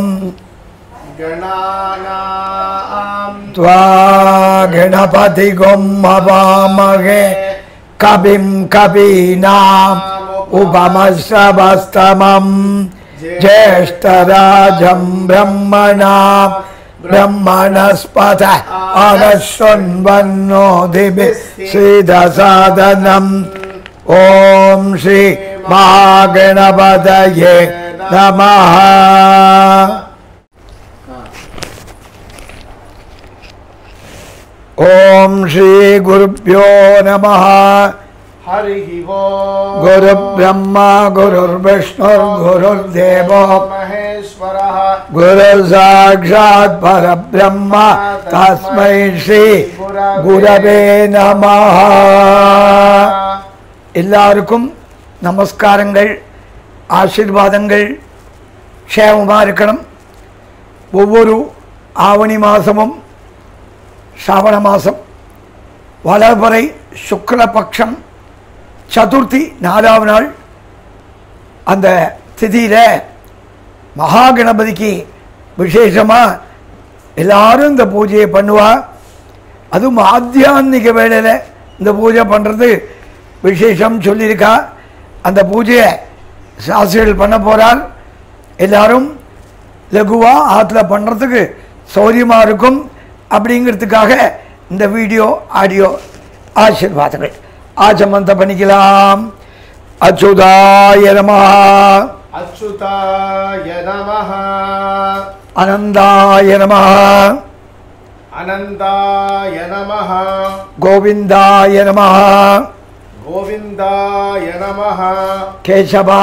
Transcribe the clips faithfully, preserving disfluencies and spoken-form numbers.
गणानां त्वा गणपतिगुं हवामहे कविं कवीनाम् उपमश्रवस्तमं ज्येष्ठराजं ब्रह्मणां ब्रह्मणस्पत अनशृण्वन्नो दिवि श्रीदसादनम् ओम श्री महागणपतये नमः। ओम श्री गुरुभ्यो नमः। हरिः ओम्। गुरुब्रह्मा गुरुर्विष्णुर्गुरुर्देवो महेश्वरः गुरुसाक्षात् परब्रह्म तस्मै श्री गुरवे नमः। எல்லாருக்கும் நமஸ்காரங்கள், ஆசீர்வாதங்கள். க்ஷேமமாக இருக்கணும். ஒவ்வொரு ஆவணி மாதமும் ஸ்ராவண மாதம் வளர்பறை சுக்லபக்ஷம் சதுர்த்தி நாலாவது நாள் அந்த திதியில் மகாகணபதிக்கு விசேஷமாக எல்லாரும் இந்த பூஜையை பண்ணுவா. அதுவும் ஆத்தியான்மிக வேளையில் இந்த பூஜை பண்ணுறது விசேஷம் சொல்லியிருக்கா. அந்த பூஜையை சாஸ்திரிகள் பண்ண போகிறார். எல்லாரும் லகுவாக ஆற்றுல பண்ணுறதுக்கு சௌரியமாக இருக்கும் அப்படிங்கிறதுக்காக இந்த வீடியோ ஆடியோ ஆசீர்வாதங்கள் ஆச்சமந்த பண்ணிக்கலாம். அச்சுதாய நமஹ. அச்சுதாய நமஹ. அனந்தாய நமஹ. அனந்தாய நமஹ. கோவிந்தாய நமஹ. கோவிந்தாய நமஹ. கேசவா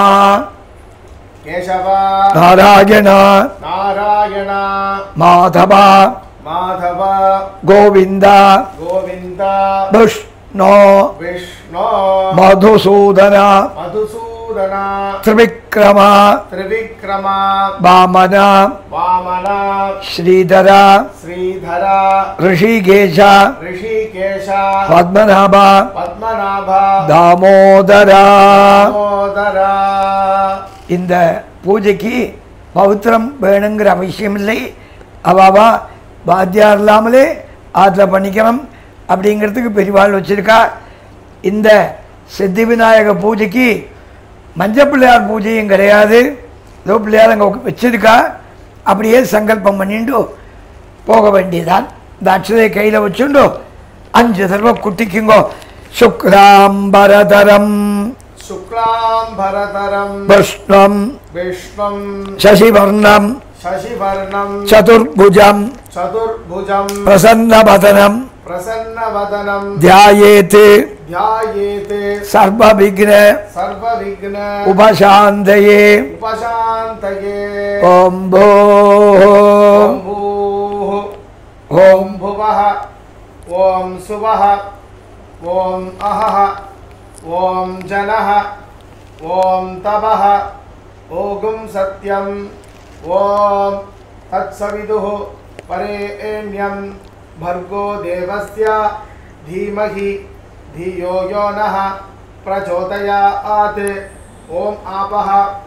கேசவா. நாராயண நாராயண. மாதவா மாதவ. கோவிந்தா கோவிந்தா. விஷ்ணு விஷ்ணு. மதுசூதன மதுசூதன. திரிவிக்ரம திரிவிக்ரம. வாமன வாமன. ஸ்ரீதர ஸ்ரீதர. ரிஷிகேஷ ரிஷிகேஷ. பத்மநாப பத்மநாப. தாமோதர. தாமோதர. இந்த பூஜைக்கு பவித்திரம் வேணுங்கிற அவசியம் இல்லை. அவாவா வாத்தியார் இல்லாமலே ஆற்றுல பண்ணிக்கணும் அப்படிங்கிறதுக்கு பெரியவாள் வச்சுருக்கா. இந்த சித்தி விநாயக பூஜைக்கு மஞ்சள் பிள்ளையார் பூஜையும் கிடையாது. ஏதோ பிள்ளையார் அங்கே வச்சுருக்கா. அப்படியே சங்கல்பம் பண்ணிட்டு போக வேண்டியதான். இந்த அக்ஷதையை கையில் வச்சுண்டு அஞ்சு தடவை குட்டிக்குங்கோ. சுக்லாம்பரதரம் சுக்லாம்பரதரம் விஷ்ணம் விஷ்ணம் சசிவர்ணம் சசிவர்ணம் சதுர்புஜம் சதுர்புஜம் பிரசன்னவதனம் பிரசன்னவதனம் த்யாயேத் த்யாயேத் சர்வவிக்ன சர்வவிக்ன உபசாந்தயே உபசாந்தயே. ஓம் போ ஓம் பூः ஓம் புவः ஓம் சுவः ஓம் அஹः ஓம் ஜனः ஓம் தபः ஓகும் சத்யம் ஓம் தத்சவிதுः பரேண்யம் भर्गो देवस्य धीमहि धियो यो नः प्रचोदयात्. ओम आपः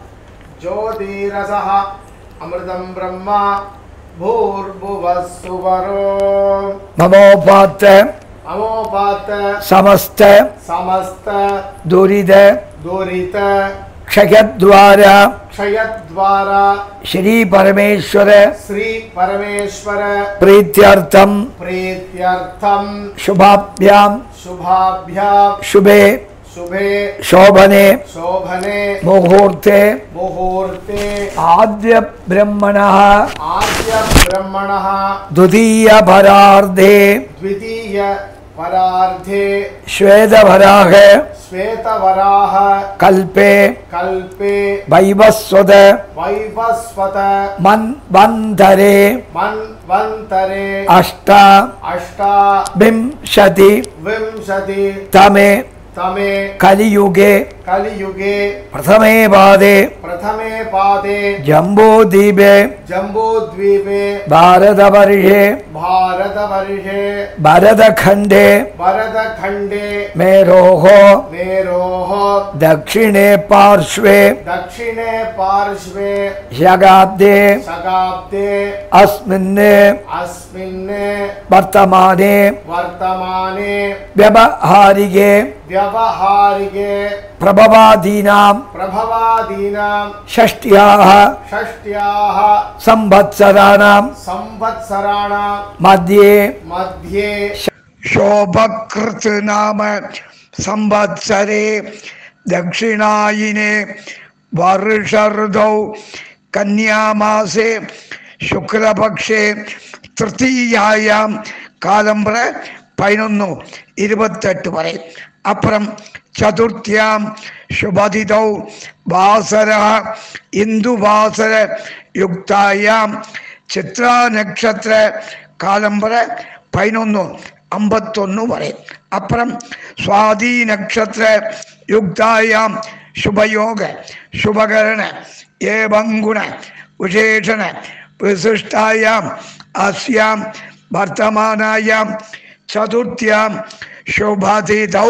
ज्योतिरसः अमृतं ब्रह्मा भूर्भुवः सुवरो. ममोपात अमोपात समस्त समस्त दुरित दुरित क्षयद्वारा क्षयद्वारा श्री परमेश्वर श्री परमेश्वर प्रीत्यर्थम प्रीत्यर्थम शुभाभ्याम शुभाभ्यां शुभे शुभे शोभने शोभने मुहूर्ते मुहूर्ते आद्य ब्रह्मणः आद्य ब्रह्मणः द्वितीय परार्धे द्वितीय परार्धे श्वेतवराह श्वेतवराह कल्पे कल्पे वैवस्वत वैवस्वत मन्वन्तरे मन्वन्तरे अष्ट अष्टा विंशति विंशति तमे तमे कलियुगे कलियुगे प्रथमे पादे प्रथमे पादे जम्बूद्वीपे जम्बूद्वीपे भारतवर्षे भारतवर्षे भरतखण्डे भरतखण्डे मेरोः मेरोः दक्षिणे पार्श्वे दक्षिणे पार्श्वे शताब्दे शताब्दे अस्मिन् अस्मिन् वर्तमाने वर्तमाने व्यवहारिके व्यवहारिके प्रभवादीनां प्रभवादीनां षष्ट्याः षष्ट्याः संवत्सराणां संवत्सराणां मध्ये मध्ये शोभकृत् नाम संवत्सरे दक्षिणायिने वर्षऋतौ कन्यामासे शुक्लपक्षे तृतीयायां कालंबर पदिनொன்று இருபத்தெட்டு வரை அப்புறம் चतुर्थ्यां शुभतिथौ वासरः इंदु वासर युक्तायां चित्रा नक्षत्र कालंबर पदिனொன்று ஐம்பத்தொன்று வரை அப்புறம் स्वाति नक्षत्र युक्तायां शुभयोग शुभकरण एवं गुण विशेषण विशिष्टायां अस्यां वर्तमानायां चतुर्थ्यां शुभतिथौ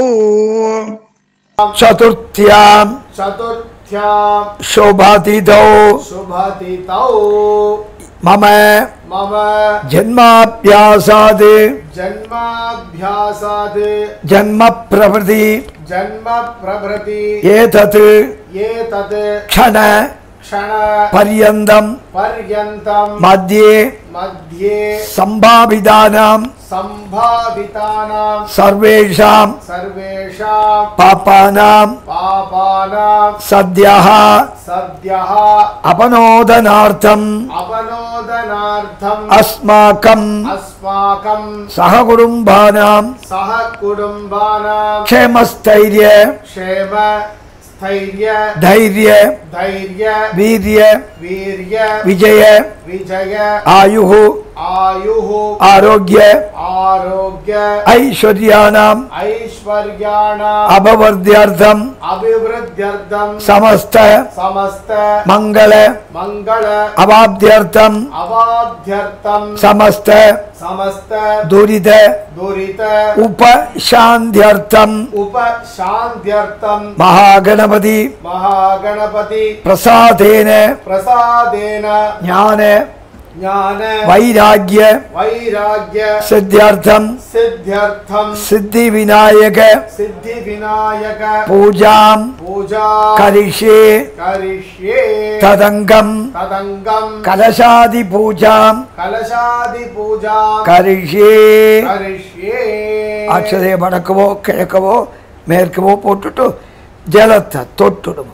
चतुर्थ्यां चतुर्थ्यां शुभतिथौ शुभतिथौ मम मम जन्माभ्यासाद् जन्माभ्यासाद् जन्म प्रभृति जन्म प्रभृति एतत् एतत् क्षण क्षण पर्यन्तं पर्यन्तं मध्ये मध्ये संभावितानां संभावितानां सर्वेषां सर्वेषां पापानां पापानां सद्यः सद्यः अपनोदनार्थम् अपनोदनार्थम् अस्माकम् अस्माकं सहकुटुम्बानां सहकुटुम्बानां क्षेमस्थैर्य क्षेम स्थैर्य धैर्य धैर्य वीर्य वीर्य विजय विजय आयुः आयुः आरोग्य आरोग्य ऐश्वर्याणाम् ऐश्वर्याणाम् अभिवृद्ध्यर्थम् अभिवृद्ध्यर्थं समस्त समस्त मंगल मंगल अवाप्त्यर्थम् अवाप्त्यर्थं समस्त समस्त दुरित दुरित उपशान्त्यर्थम् उपशान्त्यर्थं महागणपति महागणपति प्रसादेन प्रसादेन ज्ञान ज्ञान वैराग्य वैराग्य सिद्ध्यर्थम् सिद्ध्यर्थं सिद्धिविनायक सिद्धिविनायक पूजां पूजा करिष्ये करिष्ये तदङ्गं तदङ्गं कलशादि पूजां कलशादि पूजा करिष्ये करिष्ये अक्षरे वडकवो किழக்கவோ மேற்கவோ போட்டுட்டு ஜலத்தை தொட்டுடும்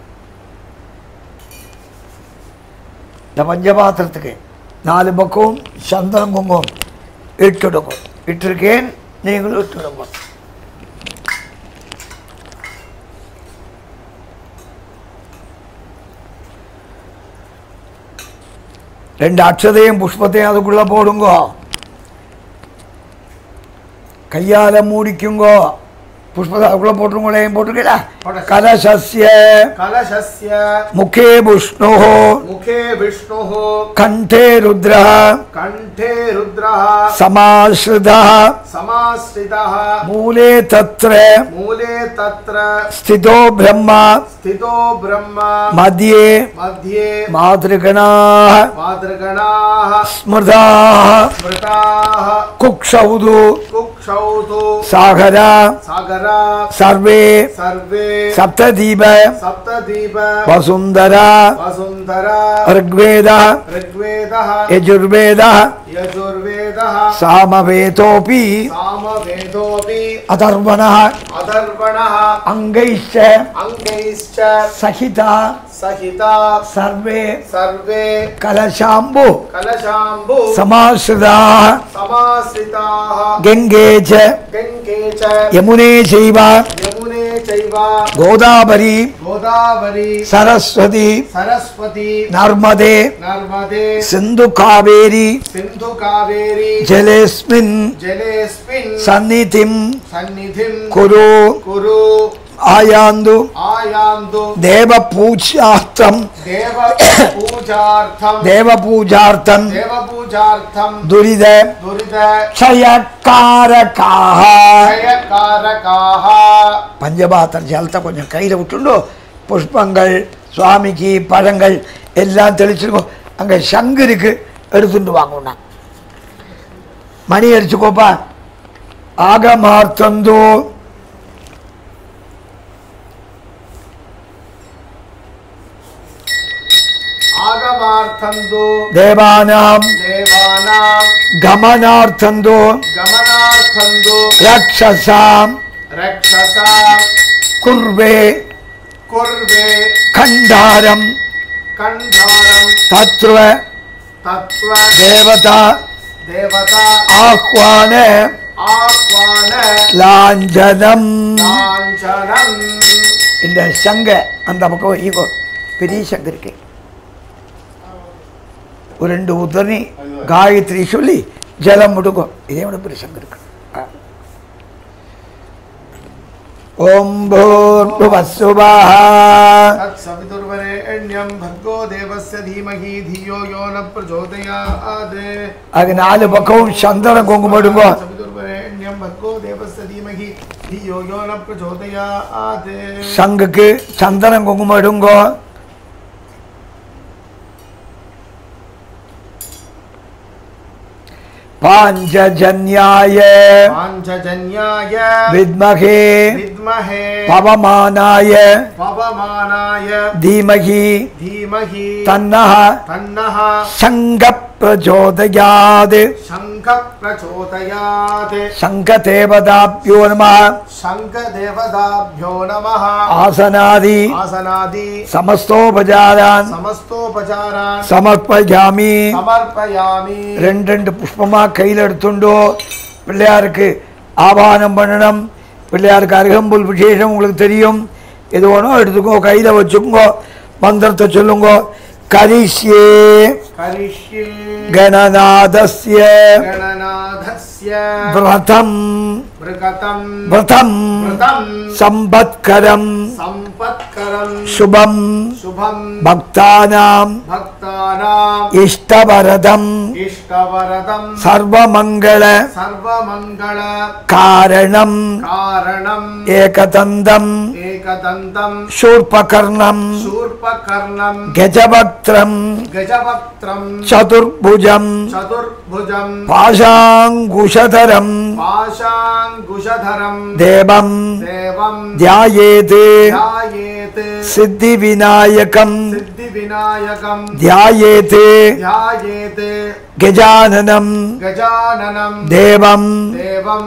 இந்த பஞ்சபாத்திரத்துக்கு நாலு பக்கம் சந்தனம் குங்குமம் இட்டுடுங்க இட்டிருக்கேன் நீங்களும் இட்டுடுங்க ரெண்டு அக்ஷதையும் புஷ்பத்தையும் அதுக்குள்ள போடுங்க கையால மூடிக்குங்கோ पुष्पदा अगुला पोटरुंगले पोटरुकेला कलशस्य कलशस्य मुखे विष्णुः मुखे विष्णुः कंठे रुद्रः कंठे रुद्रः समाश्रितः समाश्रितः मूले तत्र मूले तत्र स्थितो ब्रह्मा स्थितो ब्रह्मा मध्ये मध्ये मातृगणाः मातृगणाः स्मृताः स्मृताः कुक्षौदु कुक्षौदु सागरा सागर सर्वे सर्वे सप्तदीप सप्तदीप वसुंधरा वसुंधरा ऋग्वेदः ऋग्वेदः यजुर्वेदः यजुर्वेदः सामवेदोऽपि सामवेदोऽपि अथर्वणः अथर्वणः अङ्गैश्च अङ्गैश्च सहिता सहिता सर्वे सर्वे कलशाम्बु कलशाम्बु समाश्रिताः समाश्रिताः गङ्गे च गङ्गे च यमुने चैव यमुने चैव गोदावरी गोदावरी सरस्वती सरस्वती नर्मदे नर्मदे सिन्धु कावेरी सिन्धु कावेरी जलेऽस्मिन् जलेऽस्मिन् सन्निधिं सन्निधिं कुरु कुरु आयान्तु आयान्तु देवपूजार्थं देवपूजार्थं देवपूजार्थं देवपूजार्थं दुरित दुरित क्षयकारकाः क्षयकारकाः பஞ்சபாத்திர ஜலத்தை கொஞ்சம் கையில் விட்டுண்டோ புஷ்பங்கள் சுவாமிக்கு பழங்கள் எல்லாம் தெளிச்சிருக்கோம். அங்கே சங்கு இருக்கு, எடுத்துட்டு வாங்கண்ணா. மணி அடிச்சுக்கோப்பா. ஆகமார்த்தந்தோ आगमार्थंदो देवानां देवानां गमनार्थंदो गमनार्थंदो रक्षसां रक्षसां कुर्वे कुर्वे खंडारं कंधारं तत्व तत्व देवता देवता आह्वान आह्वान लांछनं लांछनं இந்த சங்க அந்த பக்கம் ஈகோ பெரிய சங்கு இருக்கு. ஒரு ரெண்டு உதரணி காயத்ரி சொல்லி ஜலம் முடுக்கும். இதே விட பெரிய சங்கு இருக்கு. ஓம் பூர்புவஸ்சுவஹ तत्सवितुर्वरेण्यं भर्गो देवस्य धीमहि धियो यो न प्रचोदयात्. அது நாலு பக்கம் சந்தன குங்குமம் எடுங்கோ. सवितुर्वरेण्यं भर्गो देवस्य धीमहि धियो यो न प्रचोदयात्. சங்குக்கு சந்தன குங்குமம் எடுங்கோ. पांचजन्याय पांचजन्याय विद्महे विद्महे पवमानाय पवमानाय धीमहि धीमहि तन्नः तन्नः शंख प्रचोदयात्. शंख प्रचोदयात्. शंखदेवताभ्यो नमः. शंखदेवताभ्यो नमः. आसनादि आसनादि समस्तोपचारान् समस्तोपचारान् समर्पयामि. समर्पयामि. ரெண்டு ரெண்டு புஷ்பமா கையில் எடுத்துண்டோ. பிள்ளையாருக்கு ஆவானம் பண்ணணும். பிள்ளையாருக்கு அருகம்புல் விசேஷம் உங்களுக்கு தெரியும். எது வேணும் எடுத்துக்கோ, கையில் வச்சுக்கோ, மந்திரத்தை சொல்லுங்கோ. கரிஷ்யே करिष्ये गणनाथस्य गणनाथस्य व्रतं व्रतं व्रतं व्रतं संपत्करं संपत्करं शुभं शुभं भक्तानां भक्तानां इष्टवरदं इष्टवरदं सर्वमंगल सर्वमंगल कारणं कारणं एकदन्तं एकदन्तं शूर्पकर्णं शूर्पकर्णं गजवक्त्रं गजवक्त्रं चतुर्भुजं चतुर्भुजं पाशाङ्कुशधरं पाशाङ्कुशधरं देवं देवं ध्यायेत् ध्यायेत् सिद्धिविनायकं सिद्धिविनायकं ध्यायेत् ध्यायेत् गजाननं गजाननं देवं देवं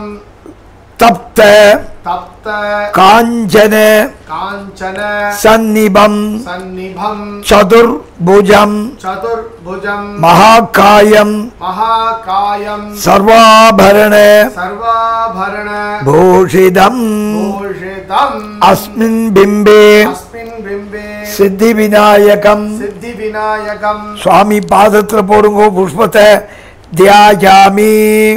तप्त तप्त काञ्चन काञ्चन सन्निभं सन्निभं चतुर्भुजं चतुर्भुजं महाकायं महाकायं सर्वाभरण सर्वाभरण भूषितं भूषितम् अस्मिन् बिम्बे अस्मिन् बिम्बे सिद्धिविनायकं सिद्धिविनायकं स्वामी पादत्र पोडुंगो पुष्पते ध्यायामि.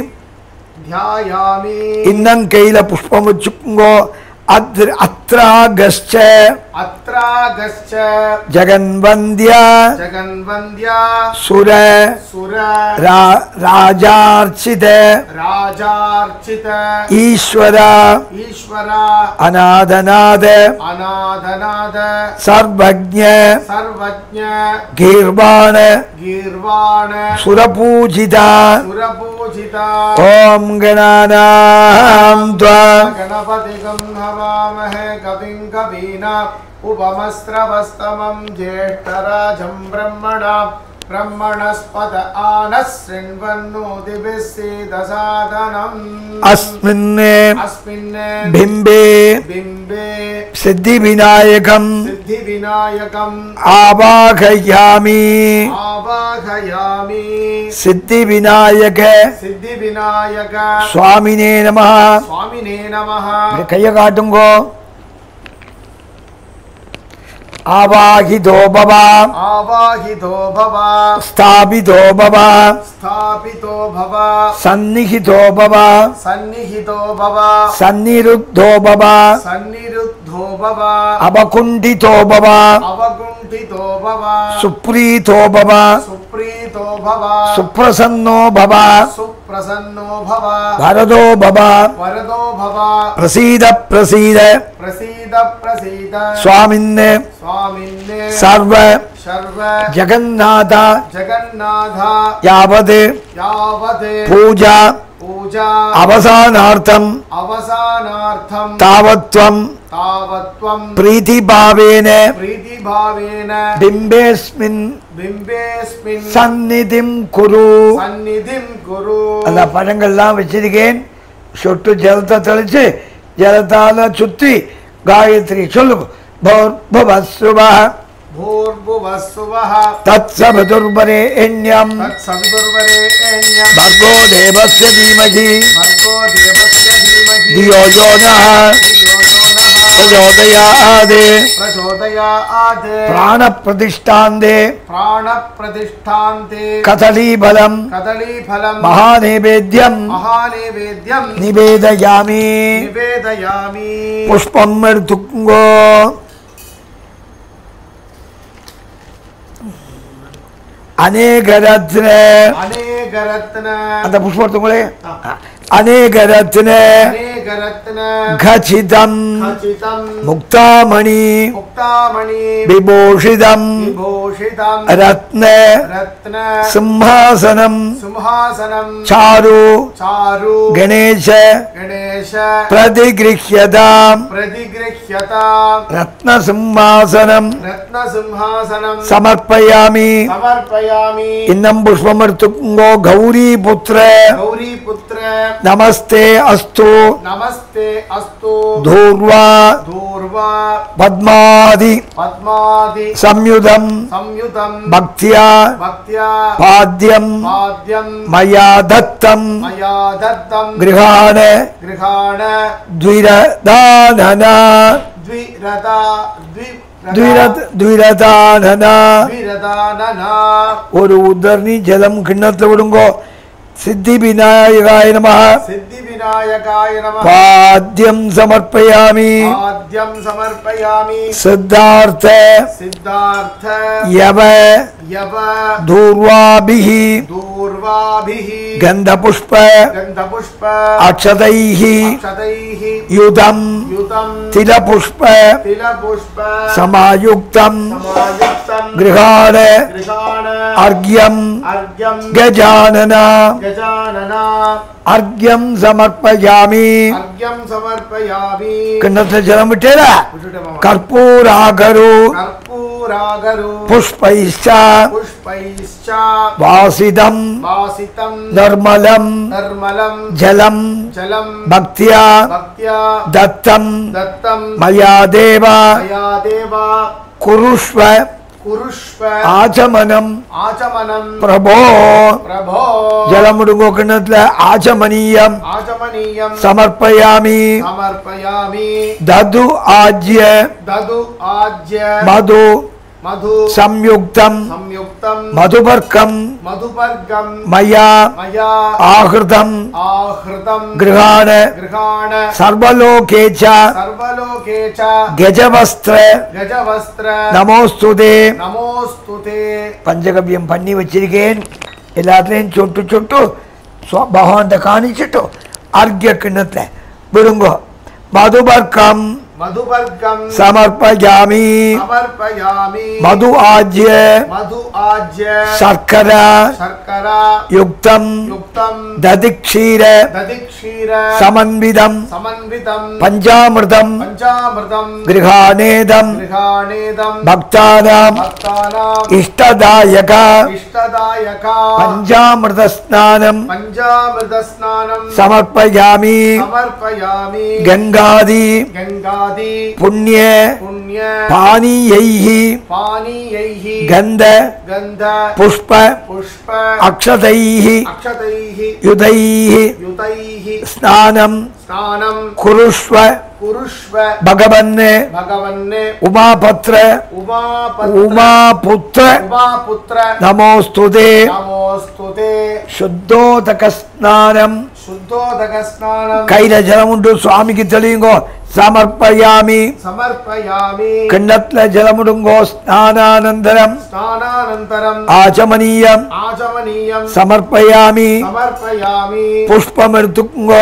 ध्यायामि. இன்னும் கையில புஷ்பம் வச்சுக்கோங்கோ. அத்ர அத்ராகஸ்ச अत्रागश्च ஜகன்வந்திய जगन्वन्द्य சுர सुर ரா- ராஜார்ச்சித राजार्चित ஈஸ்வர ईश्वर அநாதநாத अनादनाद சர்வஜ்ஞ सर्वज्ञ கீர்வாண गीर्वाण சுரபூஜித सुरपूजित ஓம் கணானாம் த்வா गणपतिगं हवामहे कविं कवीना उपमस्रवस्तमं ज्येष्ठराजं ब्रह्मणां ब्रह्मणस्पद आनः शृण्वन्नोतिभिः सीदसादनम्. अस्मिन् अस्मिन् बिम्बे बिम्बे सिद्धिविनायकं सिद्धिविनायकं आवाहयामि. आवाहयामि. सिद्धिविनायक सिद्धिविनायक स्वामिने नमः. स्वामिने नमः. கையை காட்டுங்கோ. आवाहितो भव आवाहितो भव स्थापितो भव स्थापितो भव सन्निहितो भव सन्निहितो भव सन्निरुद्धो भव सन्निरुद्धो अविशुद्धो भव अवकुण्ठितो भव अवकुण्ठितो भव सुप्रीतो भव सुप्रीतो भव सुप्रसन्नो भव सुप्रसन्नो भव वरदो भव वरदो भव प्रसीद प्रसीद प्रसीद प्रसीद स्वामिन्ने स्वामिन्ने सर्व सर्व जगन्नाथ जगन्नाथ यावत् यावत् पूजा पूजा अवसानार्थम अवसानार्थम तावत्वम तावत्वम प्रीतिभावेन प्रीतिभावेन बिम्बेस्मिन् बिम्बेस्मिन् सन्निधिं कुरु सन्निधिं कुरु அந்த பழங்கள்லாம் வச்சிருக்கேன் சொட்டு ஜலத்தை தெளிச்சு ஜலத்தால சுத்தி காயத்ரி சொல்லு भूर्भुवस्सुवः भूर्भुवस्सुवः तत्सवितुर्वरेण्यं तत्सवितुर्वरेण्यं भर्गो देवस्य धीमहि भर्गो देवस्य धीमहि धियो यो नः प्रचोदयात् प्रचोदयात् प्राणप्रतिष्ठान्ते प्राणप्रतिष्ठान्ते कदलीफलं कदलीफलं महानैवेद्यं महानैवेद्यं निवेदयामि निवेदयामि पुष्पं मृतुङ्गो अनेक रत्न अनेक रत्न अंत पुष्प तुंगले अनेक रत्न अनेक रत्न खचितम खचितम मुक्तामणि मुक्तामणि विभूषितम विभूषितम रत्न रत्न सिंहासनम सिंहासनम चारु चारु गणेश गणेश प्रतिगृह्यताम प्रतिगृह्यताम रत्न सिंहासनम रत्न सिंहासनम समर्पयामि समर्पयामि इन्नं पुष्पमर्तुंगो गौरी पुत्र गौरी पुत्र नमस्ते अस्तु नमस्ते अस्तु धूर्वा धूर्वा पद्मादि पद्मादि संयुतं संयुतं भक्त्या भक्त्या पाद्यं पाद्यं मया दत्तं मया दत्तं गृहाण गृहाण द्विरदानना द्विरदा द्वि द्विरद द्विरदानना द्विरदानना ஒரு உதர்ணி ஜலம் கிண்ணத்துல விடுங்கோ सिद्धि विनायकाय नमः सिद्धि विनायकाय नमः पाद्यं समर्पयामि पाद्यं समर्पयामि सिद्धार्थ सिद्धार्थ यव यव दूर्वाभिः दूर्वाभिः गन्धपुष्प गन्धपुष्प अक्षतैः अक्षतैः युतं युतं तिलपुष्प तिलपुष्प समायुक्तं समायुक्तं गृहाण गृहाण अर्घ्यं अर्घ्यं गजानन गजानना अर्घ्यं समर्पयामि अर्घ्यं समर्पयामि किन्नत्र जलं विटेरा कर्पूरागरु कर्पूरागरु पुष्पैश्च पुष्पैश्च वासितं वासितं निर्मलं निर्मलं जलं जलं भक्त्या भक्त्या दत्तं दत्तं मया देव मया देव कुरुष्व कुरुष्व आचमनं आचमनं प्रभो प्रभो जलमुडुगो किण्णत्ल आचमनीयं आचमनीयं समर्पयामि समर्पयामि दधु आज्य ददु आज्य मधु मधु संयुक्तं संयुक्तं मधुपर्कं मधुपर्गं मया मया आहृतं आहृतं गृहाण गृहाण सर्वलोके च सर्वलोके च गजवस्त्र गजवस्त्र नमोस्तुते नमोस्तुते पंचगव्यम पन्नी वच्चिरुक्केन एल्लात्तलैயும் சொட்டு சொட்டு பகவான் காணிச்சிட்டு अर्घ्य किण्णत्तै விடுங்கோ मधुपर्कं मधुपर्गं समर्पयामि समर्पयामि मधु आज्य मधु आज्य शर्करा शर्करा युक्तं युक्तं दधिक्षीर दधिक्षीर समन्वितं समन्वितं पंचामृतं पंचामृतं गृहाणेदं गृहाणेदं भक्तानां भक्तानां इष्टदायक इष्टदायक पंचामृत स्नानं पंचामृत स्नानं समर्पयामि समर्पयामि गंगादि गंगादि पुण्य पुण्य पानीयैः पानीयैः गंध गंध पुष्प पुष्प अक्षतैः अक्षतैः युधैः युतैः स्नानं स्नानं कुरुष्व कुरुष्व भगवन् भगवन् उमापत्र उमापत्र उमापुत्र उमापुत्र नमोस्तुते नमोस्तुते शुद्धोदक स्नानं शुद्धोदक स्नानं कैल जलमुंडु स्वामी की तेलियुंगो समर्पयामि समर्पयामि किण्णत्ल जलमुडुंगो स्नानानन्तरं स्नानानन्तरम् आचमनीयम् आचमनीयम् समर्पयामि समर्पयामि पुष्पमेडुतुंगो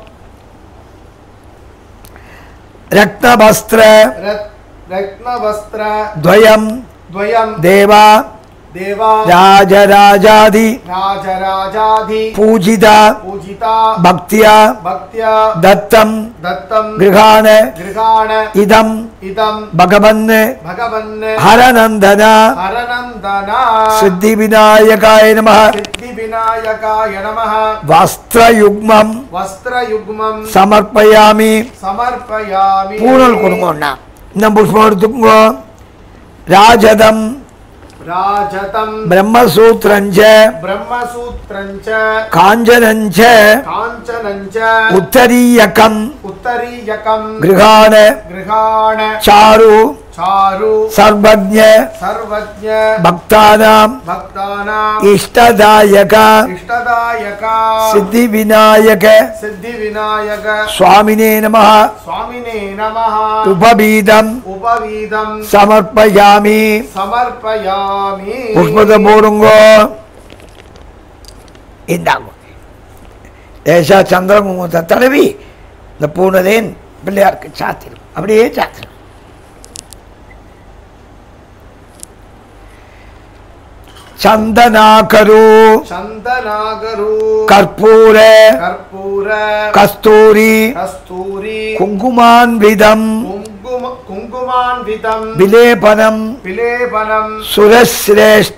रक्तवस्त्र रत्नवस्त्र द्वयं द्वयं देवा देवा राजराजादि राजराजाधि पूजिता पूजिता भक्त्या भक्त्या दत्तं दत्तं गृहाण गृहाण इदं इदं भगवन् भगवन् हरनन्दन हरनन्दना सिद्धिविनायकाय नमः सिद्धिविनायकाय नमः वस्त्रयुग्मं वस्त्रयुग्मं समर्पयामि समर्पयामि पूर्णल कुर्मोण्ण இந்த புஷ்பம் எடுத்துக்கோ राजदं राजतं ब्रह्मसूत्रञ्च ब्रह्मसूत्रञ्च काञ्चनञ्च काञ्चनञ्च उत्तरीयकम् उत्तरीयकं गृहाण गृहाण चारु चारु सर्वज्ञ सर्वज्ञ भक्तानां भक्तानां इष्टदायक इष्टदायक सिद्धिविनायक सिद्धिविनायक स्वामिने नमः स्वामिने नमः उपवीदम् उपवीदं समर्पयामि समर्पयामि पुष्पத்தை போடுங்க இந்தாங்க ஏஷா சந்திரகுங்குமத்தை தடவி இந்த பூனதேன் பிள்ளையாருக்கு சாத்திரும் அப்படியே சாத்திரும் चंदनाकरु चंदनाकरु कर्पूर कर्पूर कस्तूरी कस्तूरी कुंकुमान्वितं कुंकुम कुंकुमान्वितं विलेपनं विलेपनं सुरश्रेष्ठ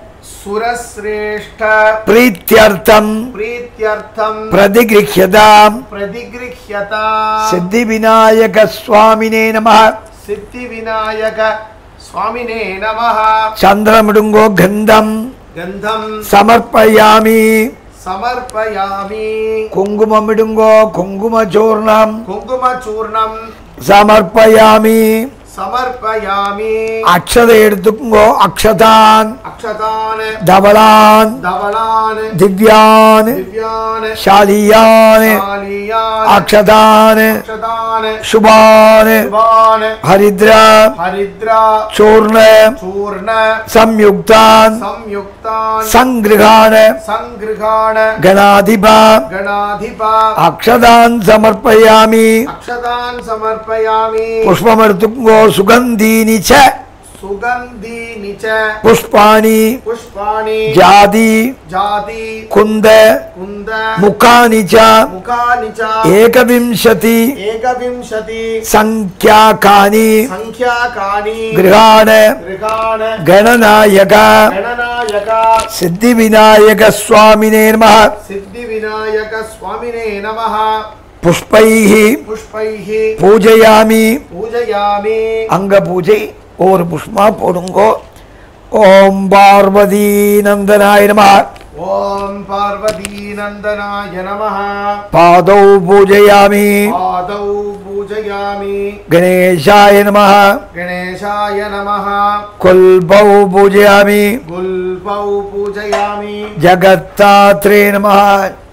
सुरश्रेष्ठ प्रीत्यर्थं प्रीत्यर्थं प्रतिगृह्यतां प्रतिगृह्यता सिद्धिविनायक स्वामिने नमः सिद्धिविनायक स्वामिने नमः चंद्रमृडुंगो गंधं गंधं समर्पयामि समर्पयामि कुंकुममृडुंगो कुंकुमचूर्णं कुंकुमचूर्णं समर्पयामि समर्पयामि अक्षत एडुतुको अक्षतान् अक्षतान् धवलान् धवलान् दिव्यान् दिव्यान् शालीयान् शालीयान् अक्षतान् अक्षतान् शुभान् शुभान् हरिद्र हरिद्र चूर्ण चूर्ण संयुक्तान् संयुक्तान् संगृहान् संगृहान् गणाधिप गणाधिप अक्षतान् समर्पयामि अक्षतान् समर्पयामि पुष्पमर्तुको सुगंधीनि च सुगंधीनि च पुष्पाणि पुष्पाणि जाति जाति कुन्द कुन्द मुखानि च मुखानि च एकविंशति एकविंशति संख्याकानि संख्याकानि गृहाण गृहाण गणनायक गणनायक सिद्धिविनायक स्वामिने नमः सिद्धिविनायक स्वामिने नमः पुष्पैः पुष्पैः पूजयामि पूजयामि अंग पूजै और पुष्पा पोडुंगो ओम पार्वती नंदनाय नमः ओम पार्वती नंदनाय नमः पादौ पूजयामि पादौ पूजयामि गणेशाय नमः गणेशाय नमः कुल्भौ पूजयामि गुल्पौ पूजयामि जगत्तात्रे नमः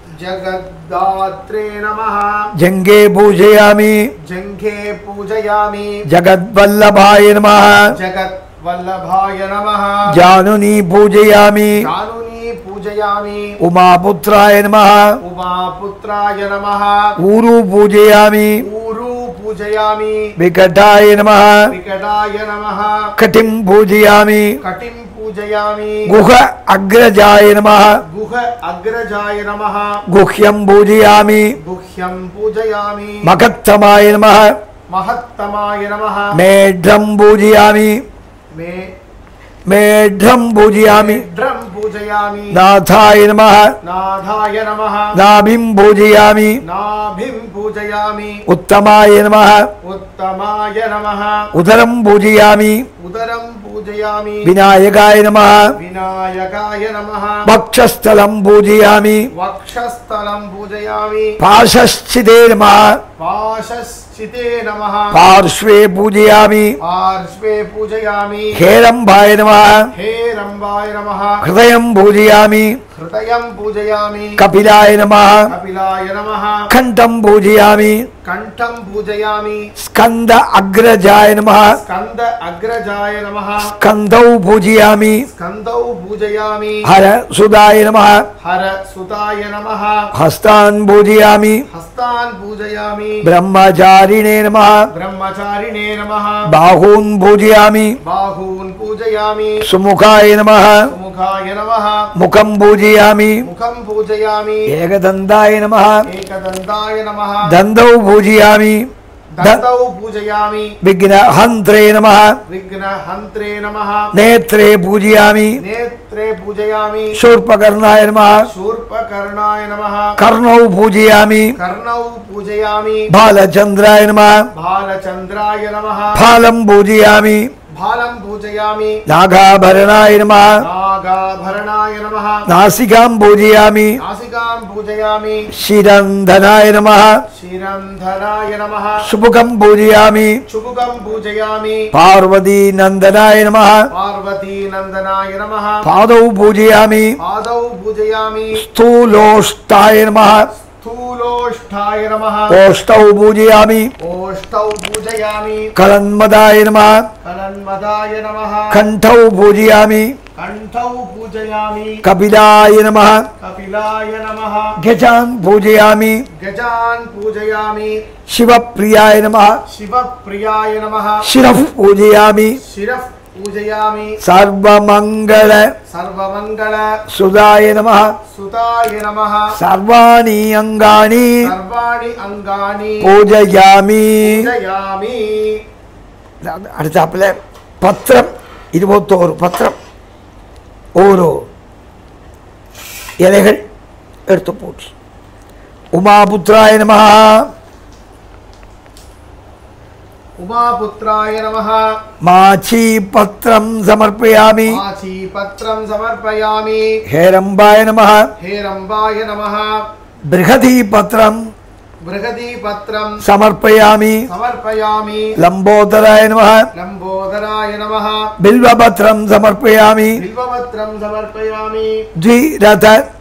जगद्धात्रे नमः जंगे पूजयामि जंघे पूजयामि जगद्वल्लभाय नमः जगद्वल्लभाय नमः जानुनी पूजयामि जानुनी पूजयामि उमापुत्राय नमः उमापुत्राय नमः ऊरु पूजयामि ऊरु पूजयामि विकटाय नमः विकटाय नमः कटिं पूजयामि कटिं पूजयामि गुह अग्रजाय नमः गुह अग्रजाय नमः गुह्यं पूजयामि गुह्यं पूजयामि मकत्तमाय नमः महत्तमाय नमः मेढ्रं पूजयामि मे मेढ्रं पूजयामि ड्रं पूजयामि नाथाय नमः नाथाय नमः नाभिं पूजयामि नाभिं पूजयामि उत्तमाय नमः उत्तमाय नमः उदरं पूजयामि उदरं पूजयामि विनायकाय नमः विनायकाय नमः वक्षस्थलं पूजयामि वक्षस्थलं पूजयामि पाशश्चिते नमः पाशश्चिते नमः पार्श्वे पूजयामि पार्श्वे पूजयामि हेरम्बाय नमः हेरम्बाय नमः हृदयं पूजयामि हृदयं पूजयामि कपिलाय नमः कपिलाय नमः कंठं पूजयामि कंठं पूजयामि स्कंद अग्रजाय नमः स्कंद अग्रजाय नमः स्कंदौ पूजयामि स्कंदौ पूजयामि हर सुदाय नमः हर सुताय नमः हस्तान् पूजयामि हस्तान् पूजयामि ब्रह्मचारिणे नमः ब्रह्मचारिणे नमः बाहून् पूजयामि बाहून् पूजयामि सुमुखाय नमः सुमुखाय नमः मुखं पूजयामि मुखं पूजयामि एकदन्ताय नमः एकदन्ताय नमः दन्तौ पूजयामि दन्तौ पूजयामि विघ्नहन्त्रे नमः विघ्नहन्त्रे नमः नेत्रे पूजयामि नेत्रे पूजयामि शूर्पकर्णाय नमः शूर्पकर्णाय नमः कर्णौ पूजयामि कर्णौ पूजयामि बालचन्द्राय नमः बालचन्द्राय नमः फालं पूजयामि फालं पूजयामि नागाभरणाय नमः नागाभरणाय नमः नासिकां पूजयामि नासिकां पूजयामि शिरन्धनाय नमः शिरन्धनाय नमः सुमुखं पूजयामि शुभुकं पूजयामि पार्वती नन्दनाय नमः पार्वती नन्दनाय नमः पादौ पूजयामि पादौ पूजयामि स्थूलोष्टाय नमः स्थूलोष्ठाय नमः ओष्ठौ पूजयामि ओष्ठौ पूजयामि कलन्मदाय नमः कलन्मदाय नमः कंठौ पूजयामि कंठौ पूजयामि कपिलाय नमः कपिलाय नमः गजान् पूजयामि गजान् पूजयामि शिवप्रियाय नमः शिवप्रियाय नमः शिरः पूजयामि शिरः पूजयामि सर्वमङ्गल सर्वमङ्गल सुदाय नमः सुताय नमः सर्वाणि अङ्गानि सर्वाणि अङ्गानि पूजयामि पूजयामि അടുത്ത आपले പത്രം ഇരുപത്തോറ് പത്രം ഓരോ ഇലകൾ എടുത്തു പൂട്ടി ഉമാപുത്രായ നമഃ उमापुत्राय नमः माछी पत्रं समर्पयामि माछी पत्रं समर्पयामि हेरम्बाय नमः हेरम्बाय नमः बृहती पत्रं बृहती पत्रं समर्पयामि समर्पयामि लंबोदराय नमः लंबोदराय नमः बिल्वपत्रं समर्पयामि बिल्वपत्रं समर्पयामि द्विरथ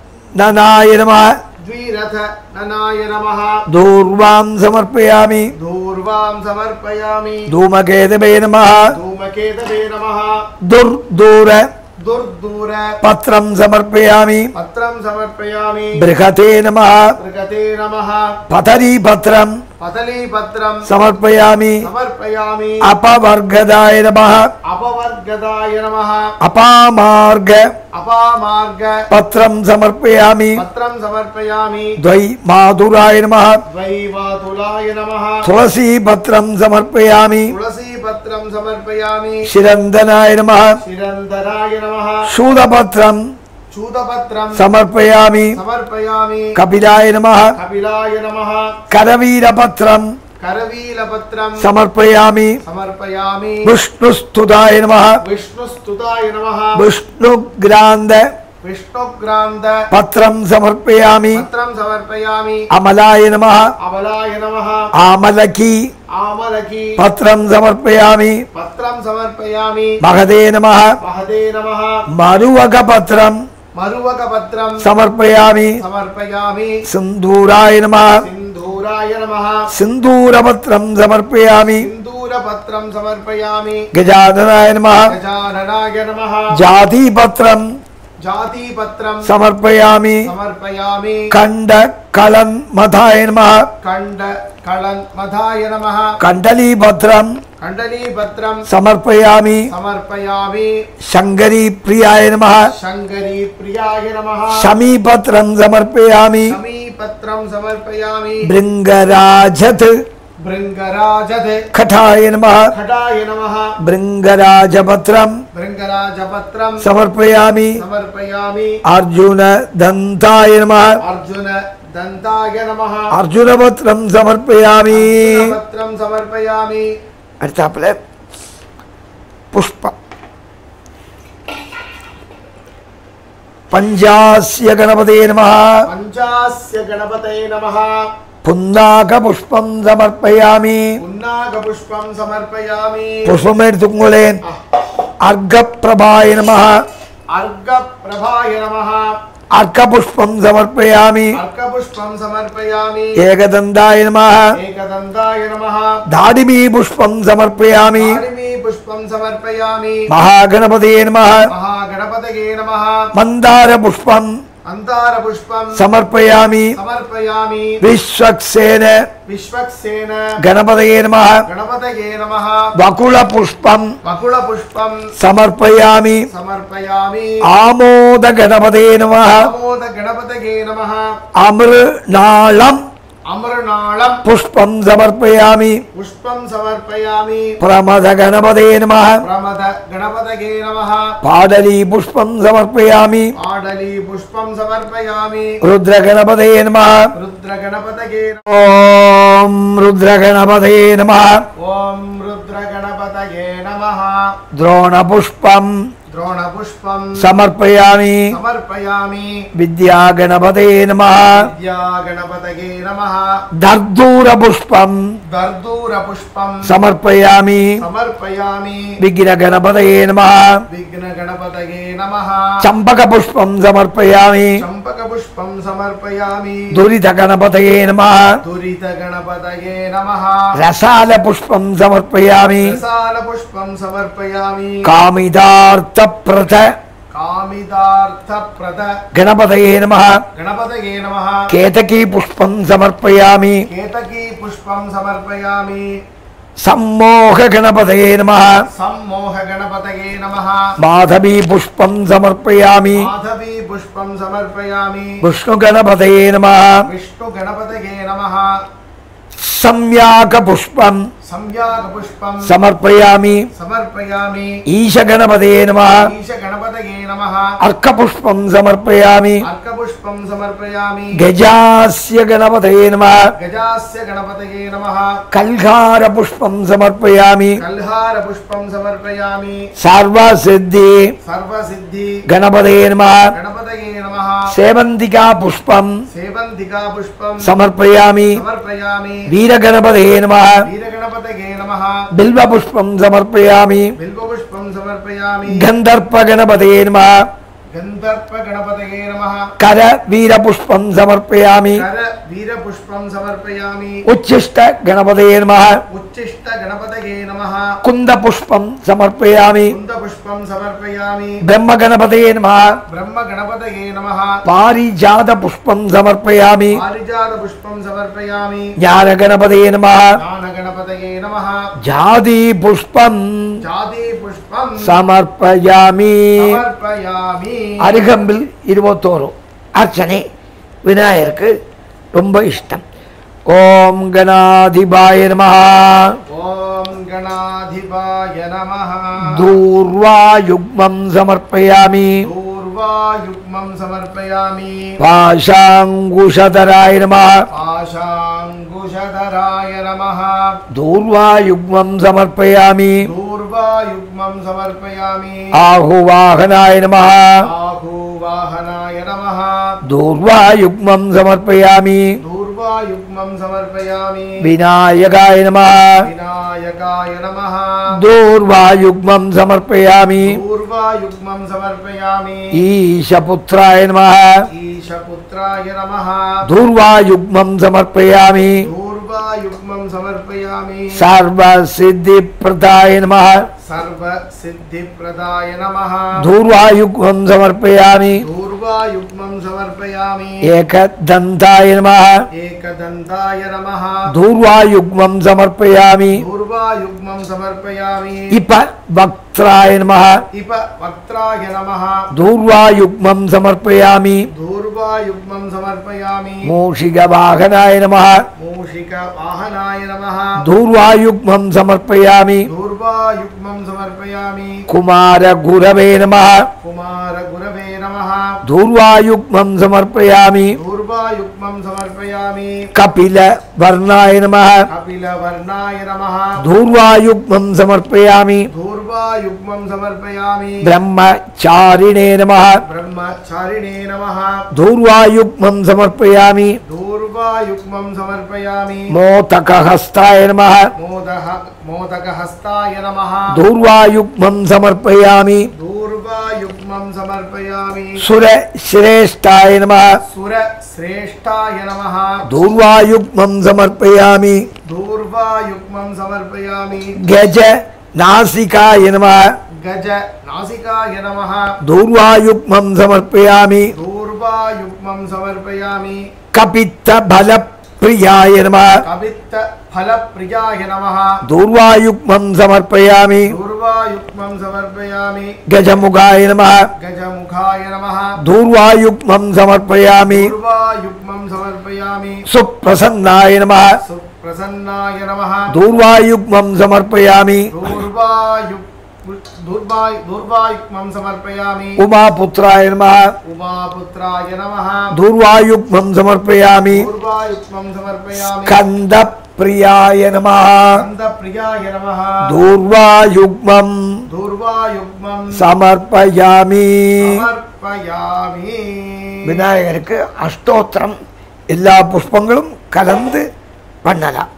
ननाय नमः द्विरथ ननाय नमः दूर्वां समर्पयामि दूर्वां समर्पयामि धूमकेतवे नमः धूमकेतवे नमः दुर्दूर दुर्दूर पत्रं समर्पयामि पत्रं समर्पयामि बृहते नमः बृहते नमः पतरी पत्रं पतली पत्रं समर्पयामि समर्पयामि अपवर्गदाय नमः अपवर्गदाय नमः अपामार्ग अपामार्ग पत्रं समर्पयामि पत्रं समर्पयामि द्वै माधुराय नमः द्वैवातुलाय नमः तुलसी पत्रं समर्पयामि तुलसी पत्रं समर्पयामि शिरन्दनाय नमः शिरन्दराय नमः शूदपत्रं चूतपत्रं समर्पयामि समर्पयामि कपिलाय नमः कपिलाय नमः करवीरपत्रं करवीलपत्रं समर्पयामि समर्पयामि विष्णुस्तुताय नमः विष्णुस्तुताय नमः विष्णुग्रान्द विष्णुग्रान्त पत्रं समर्पयामि पत्रं समर्पयामि अमलाय नमः अमलाय नमः आमलकी आमलकी पत्रं समर्पयामि पत्रं समर्पयामि महदे नमः महदे नमः मरुवकपत्रं मरुवकपत्रं समर्पयामि समर्पयामि सिन्दूराय नमः सिन्दूराय नमः सिन्दूरपत्रं समर्पयामि सिन्दूरपत्रं समर्पयामि गजाननाय नमः गजाननाय नमः जातिपत्रं जातिपत्रं समर्पयामि समर्पयामि खण्ड कलन्मथाय नमः खण्ड कलन्मथाय नमः कण्डलीपत्रं कण्डलीपत्रं समर्पयामि समर्पयामि शङ्करीप्रियाय नमः शङ्करीप्रियाय नमः शमीपत्रं समर्पयामि शमीपत्रं समर्पयामि भृङ्गराजत् भृङ्गराजत् खटाय नमः खटाय नमः भृङ्गराजपत्रं भृङ्गराजपत्रं समर्पयामि समर्पयामि अर्जुन दन्ताय नमः अर्जुन दन्ताय नमः अर्जुनपत्रं समर्पयामि पत्रं समर्पयामि അടുത്ത आपले पुष्प पंचास्य गणपते नमः पञ्चास्य गणपते नमः पुन्नाकपुष्पं समर्पयामि पुन्नाकपुष्पं समर्पयामि पुष्पमेडुतुंगोलेन अर्घप्रभाय नमः अर्घप्रभाय नमः अर्कपुष्पं समर्पयामि अर्कपुष्पं समर्पयामि एकदन्ताय नमः एकदन्ताय नमः दाडिमी पुष्पं समर्पयामि दाडिमी पुष्पं समर्पयामि महागणपतये नमः महागणपतये नमः मंदार पुष्पं मंदार पुष्पं समर्पयामि समर्पयामि विश्वक्सेन विश्वक्सेन गणपतये नमः गणपतये नमः वकुल पुष्पं वकुल पुष्पं समर्पयामि समर्पयामि आमोद गणपतये नमः आमोद गणपतये नमः अमृनाळं अमृनाळं पुष्पं समर्पयामि पुष्पं समर्पयामि प्रमद गणपतये नमः प्रमद गणपतये नमः पाडली पुष्पं समर्पयामि आडली पुष्पं समर्पयामि रुद्र गणपतये नमः रुद्र गणपतये ओम रुद्र गणपतये नमः ओम रुद्र गणपतये नमः द्रोण पुष्पं द्रोण पुष्पं समर्पयामि समर्पयामि विद्या गणपतये नमः विद्या गणपतये नमः दर्दूर पुष्पं दर्दूर पुष्पं समर्पयामि समर्पयामि विघ्न गणपतये नमः विघ्न गणपतये नमः चंपक पुष्पं समर्पयामि चंपक पुष्पं समर्पयामि दुरित गणपतये नमः दुरित गणपतये नमः रसाल पुष्पं समर्पयामि रसाल पुष्पं समर्पयामि कामिदार्थ प्रथ कामिदार्थप्रद गणपतये नमः गणपतये नमः केतकी पुष्पं समर्पयामि केतकी पुष्पं समर्पयामि सम्मोह गणपतये नमः सम्मोह गणपतये नमः माधवी पुष्पं समर्पयामि माधवी पुष्पं समर्पयामि विष्णु गणपतये नमः विष्णु गणपतये नमः सम्याक पुष्पं सम्याक पुष्पं समर्पयामि समर्पयामि ईश गणपतये नमः ईश गणपतये नमः अर्क पुष्पं समर्पयामि अर्क पुष्पं समर्पयामि गजास्य गणपतये नमः गजास्य गणपतये नमः कल्हार पुष्पं समर्पयामि कल्हार पुष्पं समर्पयामि सर्वसिद्धि सर्वसिद्धि गणपतये नमः गणपतये नमः सेवन्तिका पुष्पं सेवन्तिका पुष्पं समर्पयामि समर्पयामि वीर गणपतये नमः वीर गणपतये नमः बिल्व पुष्पं समर्पयामि बिल्व पुष्पं समर्पयामि गंधर्प गणपतये नमः गंधर्प गणपतये नमः कर वीर पुष्पं समर्पयामि कर वीर पुष्पं समर्पयामि उच्छिष्ट गणपतये नमः उच्चिष्ट गणपतये नमः कुंद पुष्पं समर्पयामि कुंद पुष्पं समर्पयामि ब्रह्म गणपतये नमः ब्रह्म गणपतये नमः पारिजात पुष्पं समर्पयामि पारिजात पुष्पं समर्पयामि ज्ञान गणपतये नमः ज्ञान गणपतये नमः जाति पुष्पं जाति पुष्पं समर्पयामि समर्पयामि அருகம்பில் இருபத்தோரு அர்ச்சனை விநாயகருக்கு ரொம்ப இஷ்டம். ஓம் கணாதிபாய நமः ஓம் கணாதிபாய நமः தூர்வா யுக்மம் சமர்ப்பயாமி தூர்வா யுக்மம் சமர்ப்பயாமி பாஷாங்குஷதராய நமः பாஷாங்குஷதராய நமः தூர்வா யுக்மம் சமர்ப்பயாமி தூர்வா யுக்மம் சமர்ப்பயாமி ஆஹுவாகனாய நமः ஆஹுவாஹனாய நமः தூர்வா யுக்மம் சமர்ப்பயாமி தூர்வா யுக்மம் சமர்ப்பயாமி விநாயகாய நமः விநாயகாய நமः தூர்வா யுக்மம் சமர்ப்பயாமி தூர்வா யுக்மம் சமர்ப்பயாமி ஈஷபுத்ராய நமः ஈஷபுத்ராய நமः தூர்வா யுக்மம் சமர்ப்பயாமி தூர்வா யுக்மம் சமர்ப்பயாமி சர்வசித்திப்ரதாய நமः சர்வ சித்திப்ரதாய நமः தூர்வா யுக்மம் சமர்ப்பயாமி தூர்வா யுக்மம் சமர்ப்பயாமி ஏகதந்தாய நமः ஏகதந்தாய நமः தூர்வா யுக்மம் சமர்ப்பயாமி தூர்வா யுக்மம் சமர்ப்பயாமி இப்ப வக்த்ராய நமः இப வக்த்ராய நமः தூர்வா யுக்மம் சமர்ப்பயாமி தூர்வா யுக்மம் சமர்ப்பயாமி மூஷிகவாகனாய நமः மூஷிக வாஹனாய நமः தூர்வா யுக்மம் சமர்ப்பயாமி தூர்வா யுக்மம் சமர்ப்பயாமி குமார குரவே நமः குமார குரவே நமः தூர்வா யுக்மம் சமர்ப்பயாமி தூர்வா யுக்மம் சமர்ப்பயாமி கபில வர்ணாய நமः கபில வர்ணாய நமः தூர்வா யுக்மம் சமர்ப்பயாமி தூர்வா யுக்மம் சமர்ப்பயாமி பிரம்மச்சாரிணே நமः பிரம்மச்சாரிணே நமः தூர்வா யுக்மம் சமர்ப்பயாமி தூர்வா யுக்மம் சமர்ப்பயாமி மோதகஹஸ்தாய நமः மோதக மோதகஹஸ்தாய நமः தூர்வா யுக்மம் சமர்ப்பயாமி தூர்வா दूर्वायुग्मं समर्पयामि सुरश्रेष्ठाय नमः सुरश्रेष्ठाय नमः दूर्वायुग्मं समर्पयामि दूर्वायुग्मं समर्पयामि गज नासिकाय नमः गज नासिकाय नमः दूर्वायुग्मं समर्पयामि दूर्वायुग्मं समर्पयामि कपित्त बल प्रियाय नमः कवित्त फल प्रियाय नमः दूर्वायुग्मं समर्पयामि दूर्वायुग्मं समर्पयामि गजमुखाय नमः गजमुखाय नमः दूर्वायुग्मं समर्पयामि दूर्वायुग्मं समर्पयामि सुप्रसन्नाय नमः सुप्रसन्नाय नमः दूर्वायुग्मं समर्पयामि दूर्वायु दूर्वाय दूर्वायुग्मं समर्पयामि उमापुत्राय नमः उमापुत्राय नमः दूर्वायुग्मं समर्पयामि दूर्वायुग्मं समर्पयामि स्कन्दप्रियाय नमः स्कन्दप्रियाय नमः दूर्वायुग्मं दूर्वायुग्मं समर्पयामि समर्पयामि விநாயகருக்கு அஷ்டோத்திரம் எல்லா புஷ்பங்களும் கலந்து பண்ணலாம்.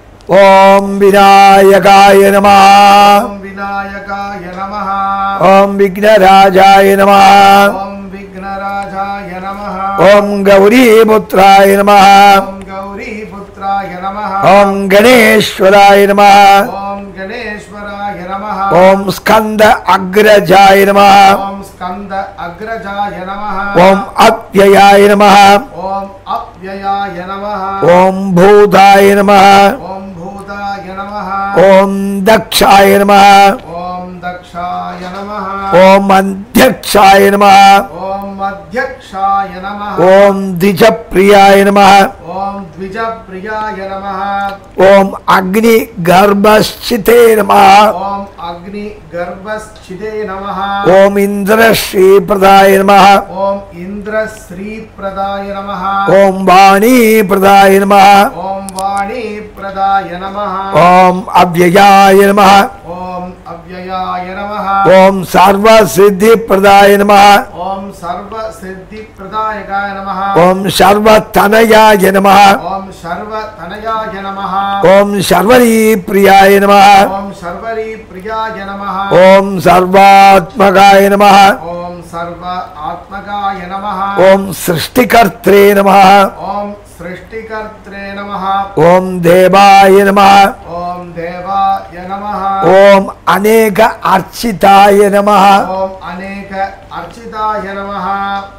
ஓம் விநாயகாய நமः ओम विनायकाय नमः ஓம் விக்னராஜாய நமः ओम विघ्नराजाय नमः ஓம் கௌரிபுத்ராய நமः ओम गौरीपुत्राय नमः ஓம் கணேஸ்வராய நமः ओम गणेश्वराय नमः ஓம் ஸ்கந்த அக்ரஜாய நமः ओम स्कंद अग्रजाय नमः ஓம் அவ்யயாய நமः ओम अव्ययाय नमः ஓம் பூதாய நமः ओम भूताय नमः ஓம் தக்ஷாய நமः ओम दक्षाय नमः ஓம் அத்யக்ஷாய நமः ओम अध्यक्षाय नमः ஓம் திஜப்ரியாய நமः ओम द्विजप्रियाय नमः ஓம் அக்னி கர்ப்பஸ்சிதே நமः ओम अग्नि गर्भस्थिते नमः ஓம் இந்திரஸ்ரீ பிரதாய நமः ओम इंद्र श्री प्रदाय नमः ஓம் வாணி பிரதாய நமः ओम वाणी प्रदाय नमः ஓம் அவ்யயாய நமः ओम अव्ययाय नमः ஓம் சர்வ சித்தி பிரதாய நமः ओम सर्व सिद्धि प्रदायकाय नमः ஓம் சர்வ தனயாய நமः ओम सर्व तनयाय नमः ஓம் சர்வரீ பிரியாய நமः ओम सर्वरी प्रियाय नमः ஓம் சர்வாத்மகாய நமः ओम सर्व आत्मकाय नमः ஓம் சிருஷ்டிகர்த்ரே நமः ओम सृष्टिकर्त्रे नमः ஓம் தேவாய நமः ओम देवाय नमः ஓம் அநேக அர்ச்சிதாய நமः ओम अनेक अर्चिताय नमः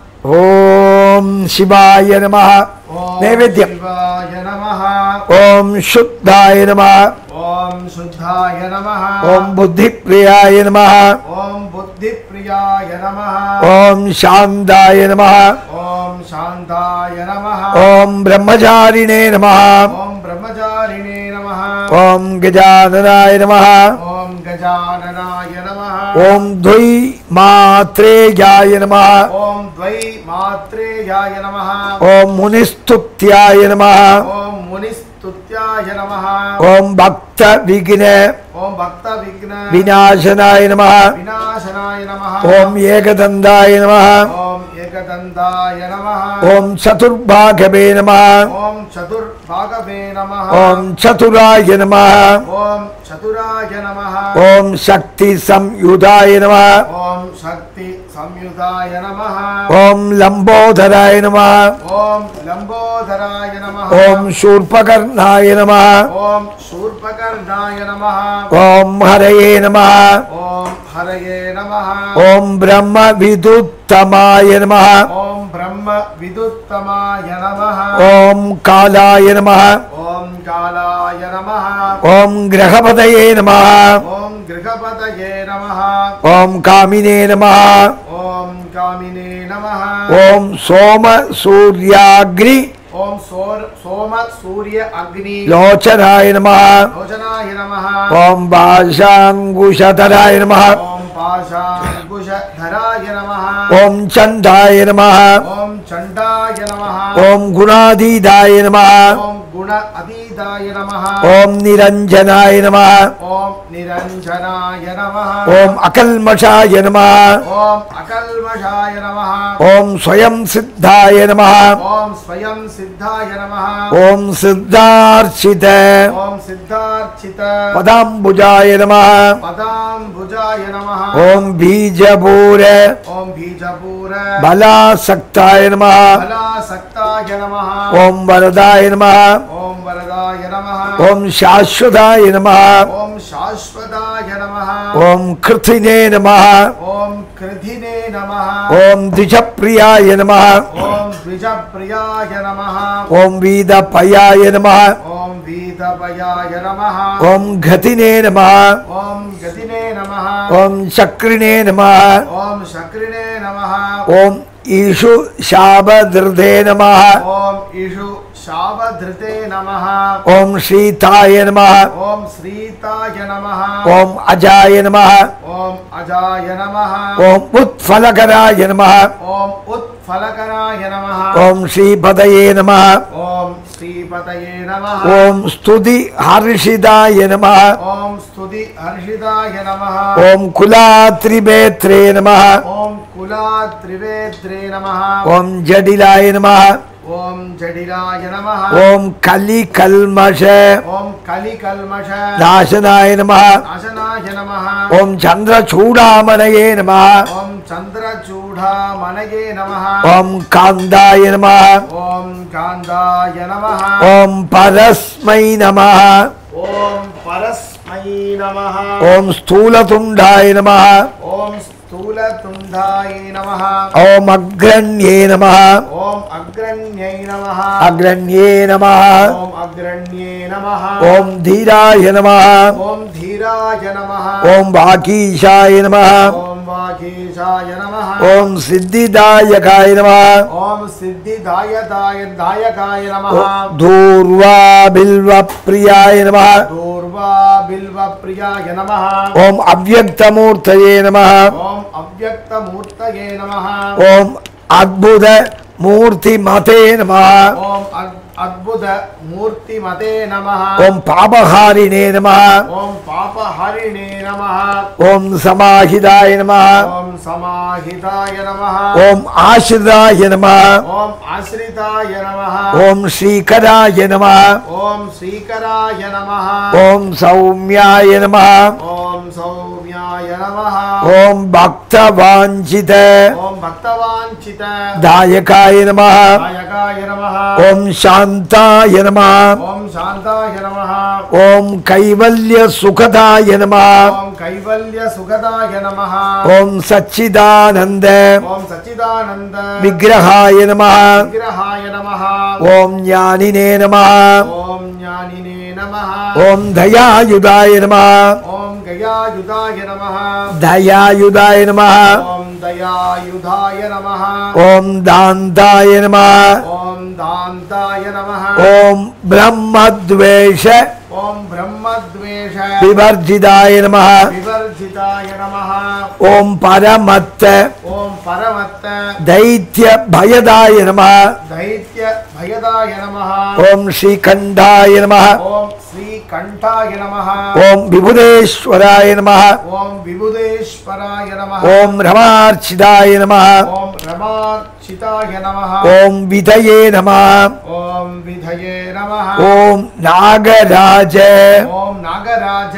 ஓம் சிவாய நமः ओम नैवेद्यम शिवाय नमः ஓம் சுத்தாய நமः ओम शुद्धाय नमः ஓம் புத்திப்ரியாய நமः ओम बुद्धिप्रियाय नमः ஓம் சாந்தாய நமः ओम शांताय नमः ஓம் பிரம்மச்சாரிணே நமः ओम ब्रह्मचारिणे नमः ஓம் கஜானனாய நமः ओम गजाननाय नमः ஓம் துவை மாத்ரேயாய நமः ओम द्वै मात्रेयाय नमः ஓம் முனிஸ்துத்யாய நமः ओम मुनिस्तुत्याय नमः ஓம் பக்த விக்ன ओम भक्त विघ्न விநாசனாய நமः विनाशनाय नमः ஓம் ஏகதந்தாய நமः ओम एकदन्ताय नमः ஓம் சதுர்பாகவே நமः ओम चतुर्भागवे नमः ஓம் சதுராய நமः ओम चतुराय नमः ஓம் சக்தி சம்யுதாய நமः ओम शक्ति संयुताय नमः ஓம் லம்போதராய நமः ओम लंबोदराय नमः ஓம் சூர்பகர்ணாய நமः ओम शूर्पकर्णाय नमः ஓம் ஹரயே நமः ओम हरये नमः ஓம் பிரம்ம விதுத்தமாய நமः ओम ब्रह्म विदुत्तमाय नमः ஓம் காலாய நமः ओम कालाय नमः ஓம் கிரகபதயே நமः ओम गृहपतये नमः ஓம் காமினே நமः ओम कामिने नमः ஓம் சோம சூர்யாக்னி ओम सौर सोम सूर्य अग्नि லோச்சனாய நமः लोचनाय नमः ஓம் பாஷாங்குஷதராய நமः ओम पाशाङ्कुशधराय नमः ஓம் சண்டாய நமः ओम चण्डाय नमः ஓம் குணாதீதாய நமः ओम गुण गुण अतीताय नमः ओम निरंजनाय नमः ओम निरंजनाय नमः ओम अकल्मषाय नमः ओम अकल्मषाय नमः ओम स्वयं सिद्धाय नमः ओम स्वयं सिद्धाय नमः ओम सिद्धार्चित ओम सिद्धार्चित पदाम्बुजाय नमः पदाम्बुजाय नमः ओम बीजपूर ओम बीजपूर बलासक्ताय नमः बलासक्ताय नमः ओम वरदाय नमः ओम वरदाय नमः ओम शाश्वताय नमः ओम शाश्वताय नमः ओम कृतिने नमः ओम कृधिने नमः ओम द्विजप्रियाय नमः ओम द्विजप्रियाय नमः ओम वीदपयाय नमः ओम वीतपयाय नमः ओम गतिने नमः ओम गतिने नमः ओम चक्रिणे नमः ओम शक्रिणे नमः ओम ईशु शाबधृते नमः ओम ईशु शावधृते नमः ओम श्रीताय नमः ओम श्रीताय नमः ओम अजाय नमः ओम अजाय नमः ओम उत्फलकराय नमः ओम उत्फलकराय नमः ओम श्रीपदये नमः ओम श्रीपतये नमः ओम स्तुति हर्षिताय नमः ओम स्तुति हर्षिताय नमः ओम कुलात्रिवेत्रे नमः ओम कुलात्रिवेत्रे नमः ओम जडिलाय नमः ओम जडिलाय नमः ओम कलिकल्मष ओम कलिकल्मष नाशनाय नमः नाशनाय नमः ओम चंद्रचूडामणये नमः ओम चंद्रचूडामणये नमः ओम कांदाय नमः ओम कांदाय नमः ओम परस्मै नमः ओम परस्मै नमः ओम स्थूलतुंडाय नमः ओम स्थूलतुंडाय नमः ओम अग्रण्ये नमः ओम अग्रण्यै नमः अग्रण्ये नमः ओम अग्रण्ये नमः ओम धीराय नमः ओम धीराय नमः ओम वागीशाय नमः ओम वागीशाय नमः ओम सिद्धिदायकाय नमः ओम सिद्धिदायकाय दायकाय नमः धूर्वा बिल्वप्रियाय नमः दूर्वा बिल्वप्रियाय नमः ओम अव्यक्तमूर्तये नमः ओम अव्यक्तमूर्तये नमः ओम अद्भुत मूर्तिमते नमः ओम अद्भुत मूर्तिमते नमः ओम पापहारिणे नमः ओम पापहरिणे नमः ओम समाहिताय नमः ओम समाहिताय नमः ओम आश्रिताय नमः ओम आश्रिताय नमः ओम श्रीकराय नमः ओम श्रीकराय नमः ओम सौम्याय नमः ओम सौम्याय नमः ओम भक्तवांछित ओम भक्तवांछित दायकाय नमः दायकाय नमः ओम शांताय नमः ओम शांताय नमः ओम कैवल्य सुखदाय नमः ओम कैवल्य सुखदाय नमः ओम सच्चिदानंद ओम सच्चिदानंद विग्रहाय नमः विग्रहाय नमः ओम ज्ञानिने नमः ओम ज्ञानिने नमः ओम दयायुधाय नमः ओम गयायुधाय नमः दयायुधाय नमः ओम दयायुधाय नमः ओम दान्ताय नमः ओम दान्ताय नमः ओम ब्रह्मद्वेष ओम ब्रह्मद्वेष विवर्जिताय नमः विवर्जिताय नमः ओम परमत्त ओम परमत्त दैत्य भयदाय नमः दैत्य भयदाय नमः ओम श्रीकंठाय नमः ओम श्रीकंठाय नमः ओम विबुधेश्वराय नमः ओम विबुधेश्वराय नमः ओम रमार्चिताय नमः ओम रमार्चिताय नमः ओम विधये नमः ओम विधये नमः ओम नागराज ओम नागराज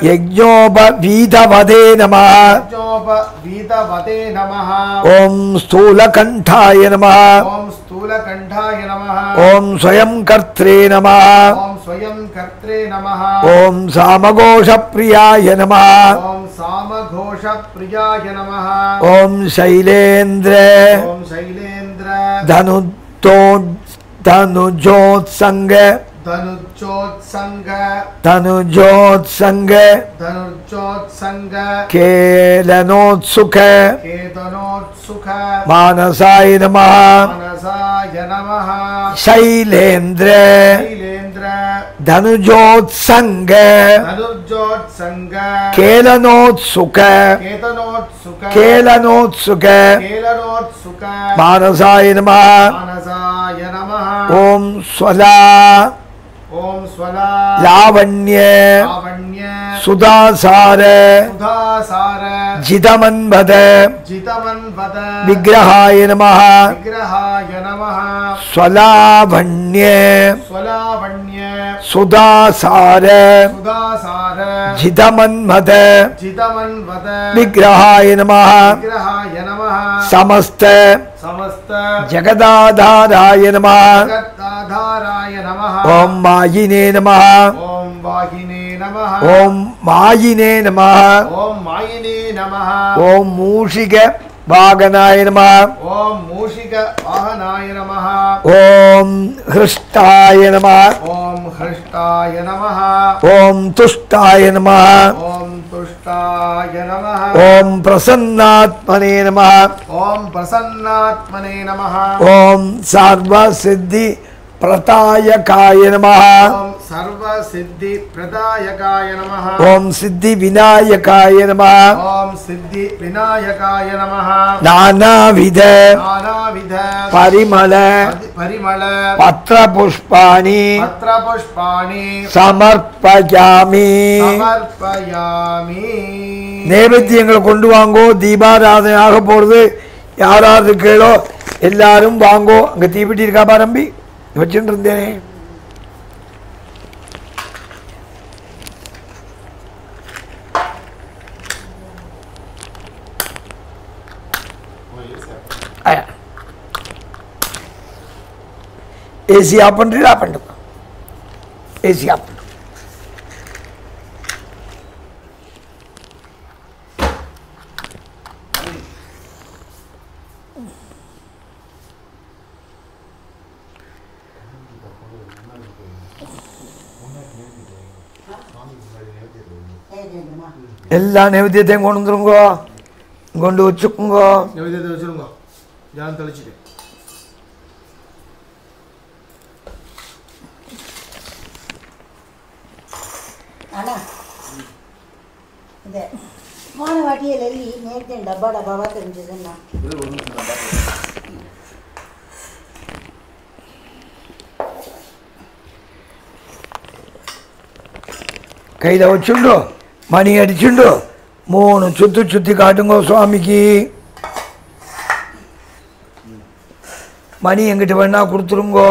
यज्ञोपवीतवदे नमः यज्ञोपवीतवते नमः ओम स्थूलकंठाय नमः ओम स्थूलकंठाय नमः ओम स्वयं कर्त्रे नमः ओम स्वयं कर्त्रे नमः ओम सामघोषप्रियाय नमः ओम सामघोषप्रियाय नमः ओम शैलेन्द्र ओम शैलेन्द्र धनुतो धनुजोत्संग धनुर्जोत्संग धनुजोत्संग धनुर्जोत्संग केलनोत्सुक केतनोत्सुख मानसाय नमः मनसाय नमः शैलेन्द्र शैलेन्द्र धनुजोत्संग धनुर्जोत्संग केलनोत्सुक केतनोत्सुख केलनोत्सुक केलनोत्सुख मानसाय नमः मनसाय नमः ओम स्वला ओम स्वला लावण्य लावण्य सुधासार सुधासार जितमन्वद जितमन्वद विग्रहाय नमः विग्रहाय नमः स्वलावण्य स्वलावण्य सुधासार सुधासार जितमन्वद जितमन्वद विग्रहाय नमः विग्रहाय नमः समस्त समस्त जगदाधाराय नमः जगदाधाराय नमः ओम मायिने नमः ओम वाहिने नमः ओम मायिने नमः ओम मायिने नमः ओम मूषिक वागनाय नमः ओम मूषिक वाहनाय नमः ओम हृष्टाय नमः ओम हृष्टाय नमः ओम तुष्टाय नमः ओम तुष्टाय नमः ओम प्रसन्नात्मने नमः ओम प्रसन्नात्मने नमः ओम सर्वसिद्धि प्रदायकाय नमः ओम सर्व सिद्धि प्रदायकाय नमः ओम सिद्धि विनायकाय नमः ओम सिद्धि विनायकाय नमः नानाविध नानाविध परिमल परिमल पत्र पुष्पाणि पत्र पुष्पाणि समर्पयामि समर्पयामि நைவேத்தியங்களை கொண்டு வாங்கோ தீபாராதனை ஆக போறது யாராவது கேளோ எல்லாரும் வாங்கோ அங்க தீபிட்டி இருக்கா பாரம்பி வச்சுட்டு இருந்தேனே ஏசி ஆஃப் பண்றீங்களா பண்ணுங்க ஏசி ஆஃப் பண்ணு எல்லா நைவேத்தியத்தையும் கொண்டு வந்துருங்கோ கொண்டு வச்சுக்கோங்க நைவேத்தியத்தை வச்சிருங்க ஜான் தெளிச்சிட்டு ಅಣ್ಣ ಇದೆ ಮಾನವಾಟಿಯಲ್ಲಿ ನೇರ್ತೆ ಡಬ್ಬ ಡಬ್ಬ தெரிஞ்சதுன்னா கையில வச்சுண்டோ மணி அடிச்சுண்டோ மூணு சுத்தி சுத்தி காட்டுங்கோ சுவாமிக்கு மணி எங்கிட்ட வேணா கொடுத்துருங்கோ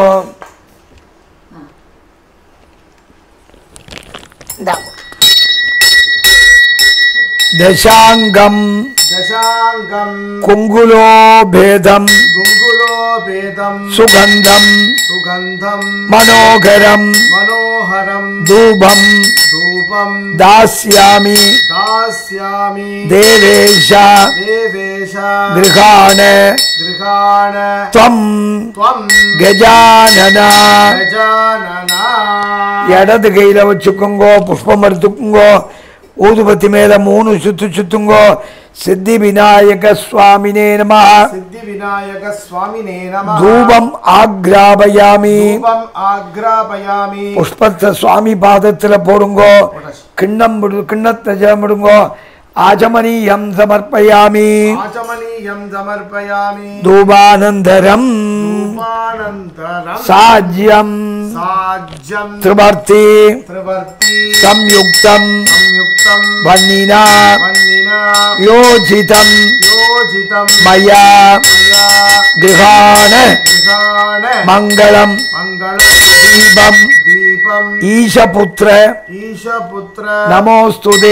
दशांगम दशांगम कुंगुलो भेदम गुंगुलो भेदम सुगंधम सुगंधम मनोहरम मनोहरम धूपम धूपम दास्यामि दास्यामि देवेश देवेश गृहाण गृहाण त्वं त्वं गजानन गजानना இடது கையில வச்சுக்கோங்கோ புஷ்பம் எடுத்துக்கோங்கோ ஊதுபத்தி மேல மூணு சுத்து சுத்துங்கோ सिद्धि विनायक स्वामिने नमः सिद्धि विनायक स्वामिने नमः धूपम आग्रापयामि धूपम आग्रापयामि पुष्पத்தை சுவாமி பாதத்துல போடுங்கோ கிண்ணம் கிண்ணத்தை ஜெபமிடுங்கோ आचमनीयं समर्पयामि आचमनीयं समर्पयामि धूपानन्तरं धूपानन्तरं साज्यं साज्यं त्रिवर्ति त्रिवर्ति संयुक्तं संयुक्तं वह्निना वह्निना योजितं योजितं मया मया गृहाण गृहाण मङ्गलं मङ्गलं दीपं दीपं ईशपुत्र ईशपुत्र नमोस्तुते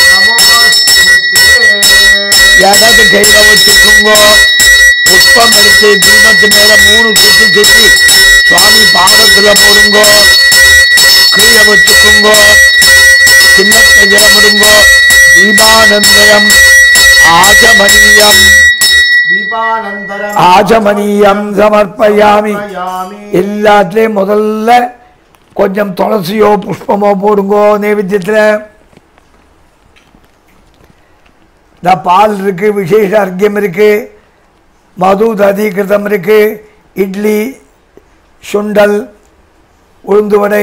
இடது கையில வச்சுக்கோங்கோ புஷ்பம் எடுத்து தீபத்து மேல மூணு சுத்தி சுத்தி சுவாமி பாதத்துல போடுங்கோ கீழே வச்சுக்கோங்கோ கிண்ணத்தை ஜலமிடுங்கோ தீபானந்தரம் ஆச்சமனியம் தீபானந்தரம் ஆச்சமனியம் சமர்ப்பயாமி எல்லாத்துலயும் முதல்ல கொஞ்சம் துளசியோ புஷ்பமோ போடுங்கோ நைவேத்தியத்துல பால் இருக்கு விசேஷ அர்க்கியம் இருக்கு மது ததீகிருதம் இருக்கு இட்லி சுண்டல் உளுந்து வடை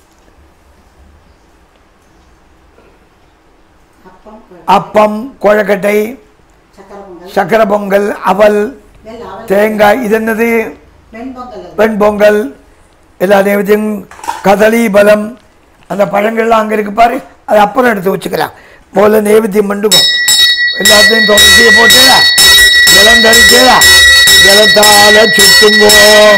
அப்பம் கொழக்கட்டை சக்கரை பொங்கல் அவல் தேங்காய் இது என்னது வெண்பொங்கல் எல்லா நைவேத்தியம் கதலி பலம் அந்த பழங்கள்லாம் அங்கே இருக்கு பாரு, அது அப்புறம் எடுத்து வச்சுக்கலாம். முதல்ல நைவேத்தியம் பண்ணுவோம். எல்லாத்தையும் தொடர்ச்சியை போட்டேடா, ஜலம் தரிச்சேடா, ஜலத்தால சுத்துங்கோ.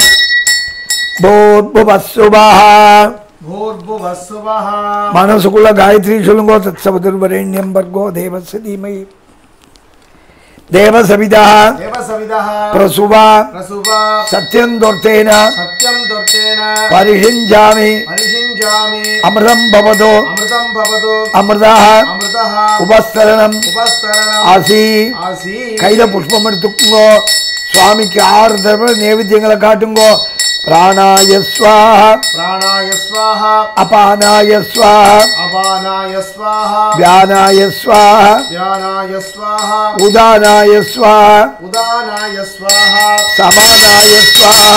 மனசுக்குள்ள காயத்ரி சொல்லுங்கோ. தத்சவதுர்வரேண்யம் பர்கோ தேவஸ்ய தீமஹி தேவசவிதா பிரசுவா சத்யம் தொர்த்தேன பரிஷிஞ்சாமி அமிர்தம் பவதோ அமிர்தா உபஸ்தரணம் ஆசி. கையில புஷ்பம் எடுத்துக்கோ. சுவாமிக்கு ஆறு தடவை நைவேத்தியங்களை காட்டுங்கோ. प्राणाय स्वाहा प्राणाय स्वाहा अपानाय स्वाहा अपानाय स्वाहा व्यानाय स्वाहा व्यानाय स्वाहा उदानाय स्वाहा उदानाय स्वाहा समानाय स्वाहा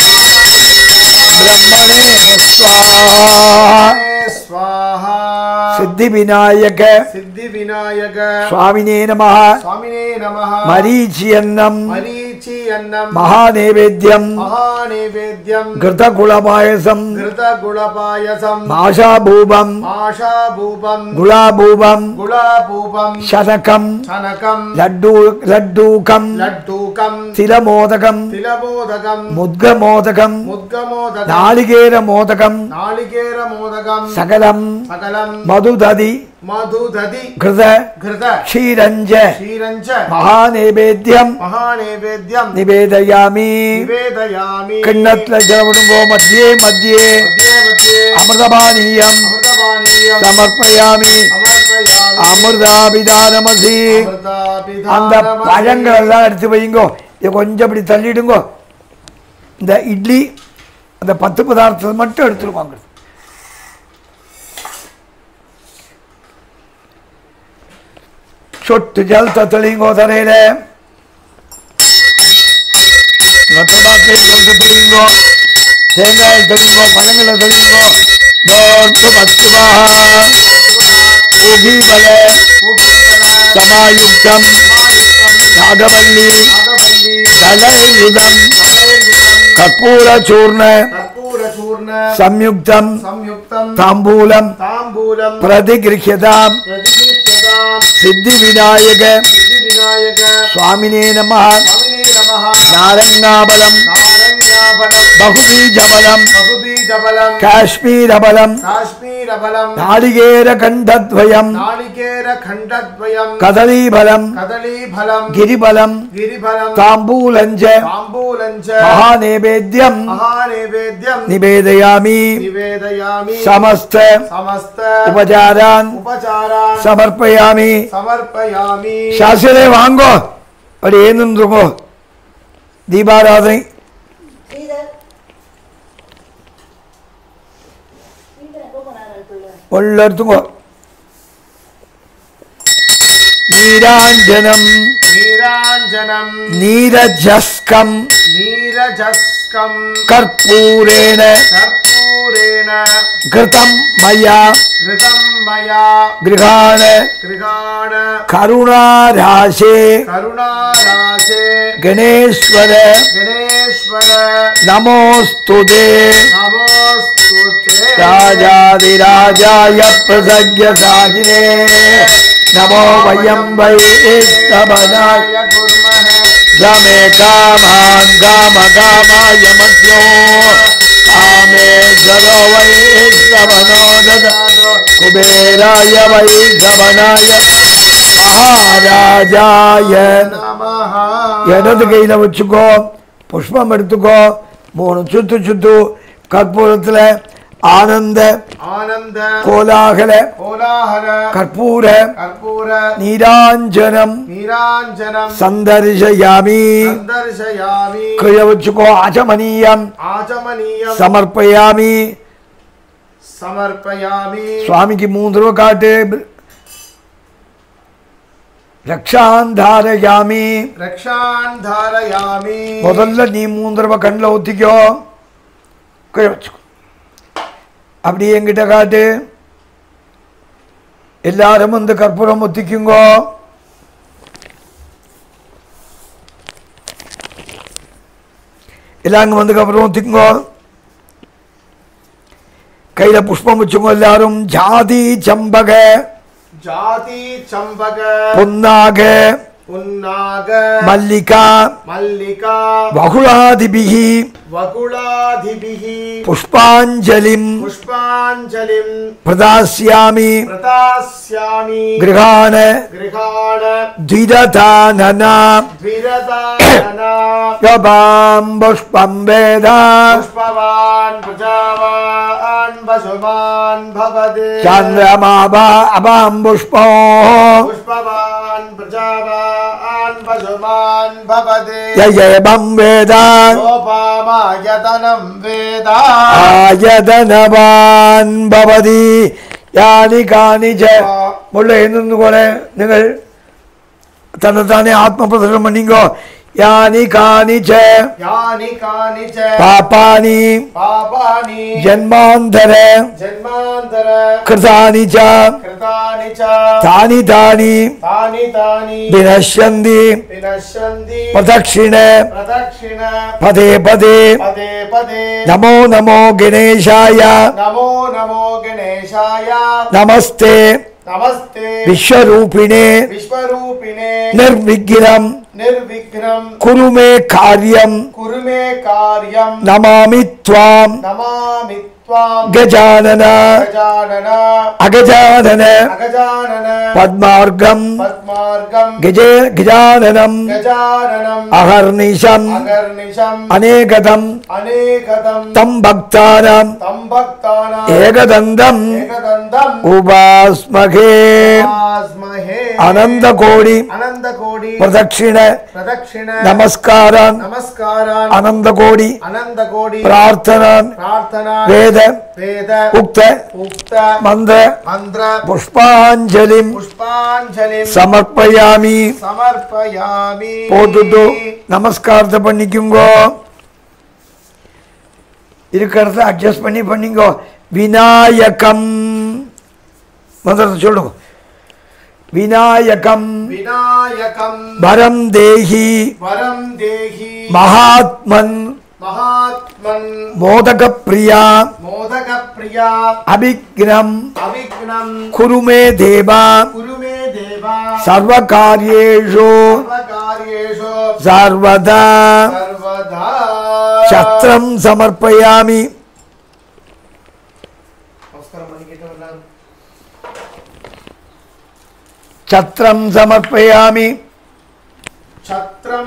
ब्रह्मणे स्वाहा स्वाहा सिद्धि विनायक सिद्धि विनायक स्वामिने नमः स्वामिने नमः मरीचि अन्नम मरीचि अन्नम महानैवेद्यम महानैवेद्यम घृतगुलपायसम घृतगुलपायसम माशाभूपम माशाभूपम गुलाभूपम गुलाभूपम शनकम शनकम लड्डू लड्डूकम लड्डूकम तिलमोदकम तिलमोदकम मुद्गमोदकम मुद्गमोदकम नालिकेरमोदकम नालिकेरमोदकम सकलम सकलम मधुदधि मधुदधि घृत घृत क्षीरञ्च क्षीरञ्च महानैवेद्यम महानैवेद्यम निवेदयामि निवेदयामि किण्णत्ल जलवडुंगो मध्ये मध्ये मध्ये मध्ये अमृतपानीयम अमृतपानीयम समर्पयामि समर्पयामि अमृताभिधानमसि அந்த अमृताभिधानमसि பழங்கள் எல்லாம் எடுத்து வைங்கோ. இதை கொஞ்சம் இப்படி தள்ளிடுங்கோ. இந்த இட்லி அந்த பத்து பதார்த்தத்தை மட்டும் எடுத்துருவாங்க. சொட்டு ஜலத்தை தெளிங்கோ. தரையில ரத்தபாக்கை ஜலத்தை தெளிங்கோ. தேங்காய் தெளிங்கோ. பழங்களை தெளிங்கோ. ஊகிபல சமாயுக்தம் நாகவல்லி தலயுதம் கற்பூர சூர்ண कर्पूरचूर्ण संयुक्तम संयुक्तम तांबूलम तांबूलम प्रतिगृह्यताम प्रतिगृह्यताम सिद्धि विनायक सिद्धिविनायक स्वामिने नमः स्वामिने नमः नारंगाबलम नारंगाबलम बहुबीजबलम बहुबीजबलम काश्मीरबलम काश्मीरबलम नारिकेरखण्डद्वयम नालिकेरखण्डद्वयम कदलीबलम कदलीफलम गिरिबलम गिरिफलम तांबूलञ्च तांबूलञ्च महानैवेद्यम महानैवेद्यम निवेदयामि निवेदयामि समस्त समस्त उपचारान् उपचारान् समर्पयामि समर्पयामि शास्त्रे वांगो और ஏந்துங்கோ. தீபாராதனை ஒல்லெடுத்துங்கோ. நீராஞ்சனம் नीराञ्जनं நீரஜஸ்கம் नीरजस्कं கற்பூரேண कर्पूरेण கிருதம் மயா घृतं मया கிருகாண गृहाण கருணாராசே करुणाराशे கணேஸ்வர गणेश्वर நமோஸ்துதே. नमोस्तुते राजाधिराजाय प्रसज्ञसाहिने नमो वयं वै स्तवनाय कुर्मः रमे कामान् कामकामाय मध्यो कामेश्वरो वै स्तवनो ददातु कुबेराय वै स्तवनाय महाराजाय नमः இடது கையில வச்சுக்கோ. புஷ்பம் எடுத்துக்கோ. மூணு சுத்து சுத்து கற்பூரத்துல ஆனந்த आनंद கோலாகல कोलाहल கற்பூர कर्पूर நீராஞ்சனம் नीराञ्जनं சந்தர்ஷயாமி. सन्दर्शयामि கீழே வச்சுக்கோ. ஆச்சமனீயம் आचमनीयं சமர்ப்பயாமி. समर्पयामि சுவாமிக்கு மூன்று ரூபா காட்டு. ரக்ஷாந்தாரயாமி. रक्षान् धारयामि முதல்ல நீ மூன்று ரூபா கண்ணில் ஊத்திக்கோ. கீழே வச்சுக்கோ. அப்படியே என்கிட்ட காட்டு. எல்லாரும் வந்து கற்பூரம் ஒத்திக்குங்கோ. எல்லாம் வந்து கற்பூரம் ஒத்திக்குங்கோ. கையில புஷ்பம் வச்சுக்கோ எல்லாரும். ஜாதி சம்பக ஜாதி சம்பக பொன்னாக புன்னாக மல்லிகா மல்லிகா வகுளாதிபிஹி வகுளாதிபிஹி புஷ்பாஞ்சலிம் புஷ்பாஞ்சலிம் பிரதாஸ்யாமி பிரதாஸ்யாமி கிருஹாண கிருஹாண த்விததானன த்விரதானன யபாம் புஷ்பம் வேதா புஷ்பவான் பிரஜாவான் பசுமான் பவதே சந்திரமாபா அபாம் புஷ்போ புஷ்பவான் பிரஜாவான் பசுமான் பவதே யயபம் வேதா யோபாமாயதனம் வேதா ആയതനവാൻ ഭവതി യാനി കാണിച്ച മുള്ള എന്നു പോലെ നിങ്ങൾ തന്നെ താനെ ആത്മപ്രദർശനം പണിക്കോ. യാനി കാണിച്ച யானி காணிச்ச പാപാനി பாபானி ജന്മാന്തര ஜென்மாந்தர കൃതാനി ച கிருதானி ச താനി താനി தானி தானி വിനശ്യന്തി வினஷ்யந்தி പ്രദക്ഷിണ பிரதக்ஷிண പദേ പദേ பதே பதே നമോ നമോ ഗണേശായ நமோ நமோ கணேசாய നമസ്തേ நமஸ்தே വിശ്വരൂപിണേ விஸ்வரூபிணே നിർവിഘ്നം நிர்விக்னம் കുരു മേ കാര്യം குருமே காரியம் നമാമി ത്വാം நமாமி त्वां ഗജാനന गजानन അഗജാനന अगजानन പദ്മാർഗം पद्मार्गं ഗജേ ഗജാനനം गजाननम् അഹർനിശം अगर्निशम् അനേകദം अनेकदं തം ഭക്താനാം तं भक्तानां ഏകദന്തം एकदन्तं ഉപാസ്മഹേ उपास्महे അനന്തകോടി अनन्तकोटि പ്രദക്ഷിണ प्रदक्षिण നമസ്കാരാൻ नमस्कारान् അനന്തകോടി अनन्तकोटि പ്രാർത്ഥനാൻ प्रार्थना വേദ वेद ഉക്ത उक्त മന്ത്ര मन्त्र പുഷ്പാഞ്ജലിം पुष्पाञ्जलिं സമർപ്പയാമി. समर्पयामि போட்டுட்டு நமஸ்காரத்தை பண்ணிக்குங்கோ. இருக்கிறத அட்ஜஸ்ட் பண்ணி பண்ணிங்கோ. விநாயகம் மந்திரத்தை சொல்லுங்க. விநாயகம் विनायकं வரம் தேஹி वरं देहि மகாத்மன் महात्मन् மோதக பிரியா मोदकप्रिया அபிக்னம் अविघ्नं குரு மே தேவா कुरु मे देवा சர்வகாரியேஷு सर्वकार्येषु சர்வதா सर्वदा சத்ரம் சமர்ப்பயாமி. नमस्कारं मणिकेटवल्लभ சத்ரம் சமர்ப்பயாமி. छत्रं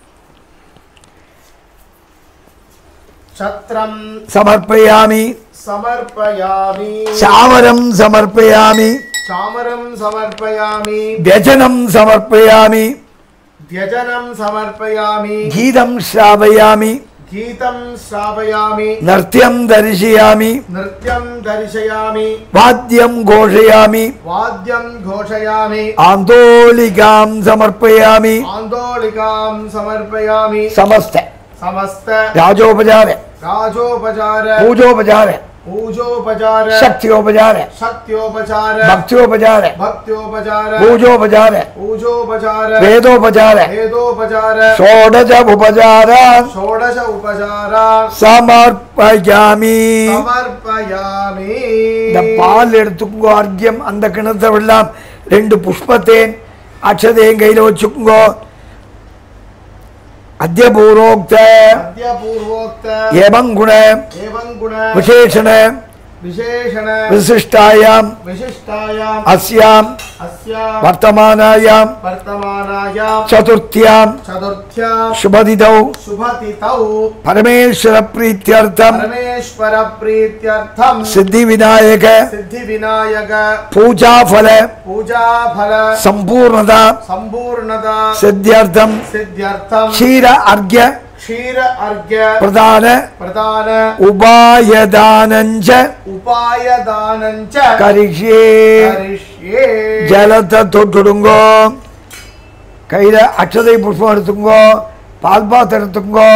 छत्रं சமர்ப்பயாமி. समर्पयामि சாமரம் சமர்ப்பயாமி. चामरं समर्पयामि व्यजனம் சமர்ப்பயாமி. व्यजनं समर्पयामि கீதம் ஸ்ராவயாமி. गीतं श्रावयामि நர்த்தியம் தரிசயாமி. नृत्यं दर्शयामि வாத்தியம் கோஷயாமி. वाद्यं घोषयामि ஆந்தோலிகாம் சமர்ப்பயாமி. आन्दोलिकां समर्पयामि சமஸ்த समस्त ராஜோபசார राजोपचार பூஜோபசார पूजोपचार சக்தியோபசார शक्त्योपचार பக்தியோபசார भक्त्योपचार பூஜோபசார पूजोपचार வேதோபசார वेदोपचार ஷோடச உபசார षोडश उपचार சமர்ப்பயாமி. समर्पयामि இந்த பால் எடுத்துக்கோ. அர்க்கியம் அந்த கிணத்தை விடலாம். ரெண்டு புஷ்பத்தேன் அக்ஷதையும் கையில் வச்சுக்கோ. அத்தியபூர்வோக்த अद्य पूर्वोक्त ஏவம் குண एवं गुण விசேஷண विशेषण விசிஷ்டாயாம் विशिष्टायाम् அஸ்யாம் अस्यां வர்த்தமானாயாம் वर्तमानायां சதுர்த்தியாம் चतुर्थ्यां சுபதிதௌ शुभतिथौ பரமேஸ்வர பிரீத்தியர்த்தம் परमेश्वर प्रीत्यर्थं சித்தி விநாயக सिद्धि विनायक பூஜாஃபல पूजा फल சம்பூர்ணதா संपूर्णता சித்தியர்த்தம் सिद्ध्यर्थं க்ஷீர அர்க்ய क्षीर अर्घ्य பிரதான प्रदान உபாயதானஞ்ச उपाय दानञ्च கரிஷ்யே. करिष्ये ஜலத்தை தொட்டுடுங்கோ. கையில் அக்ஷதை புஷ்பம் எடுத்துங்கோ. பால் பாத்திரம் எடுத்துங்கோ.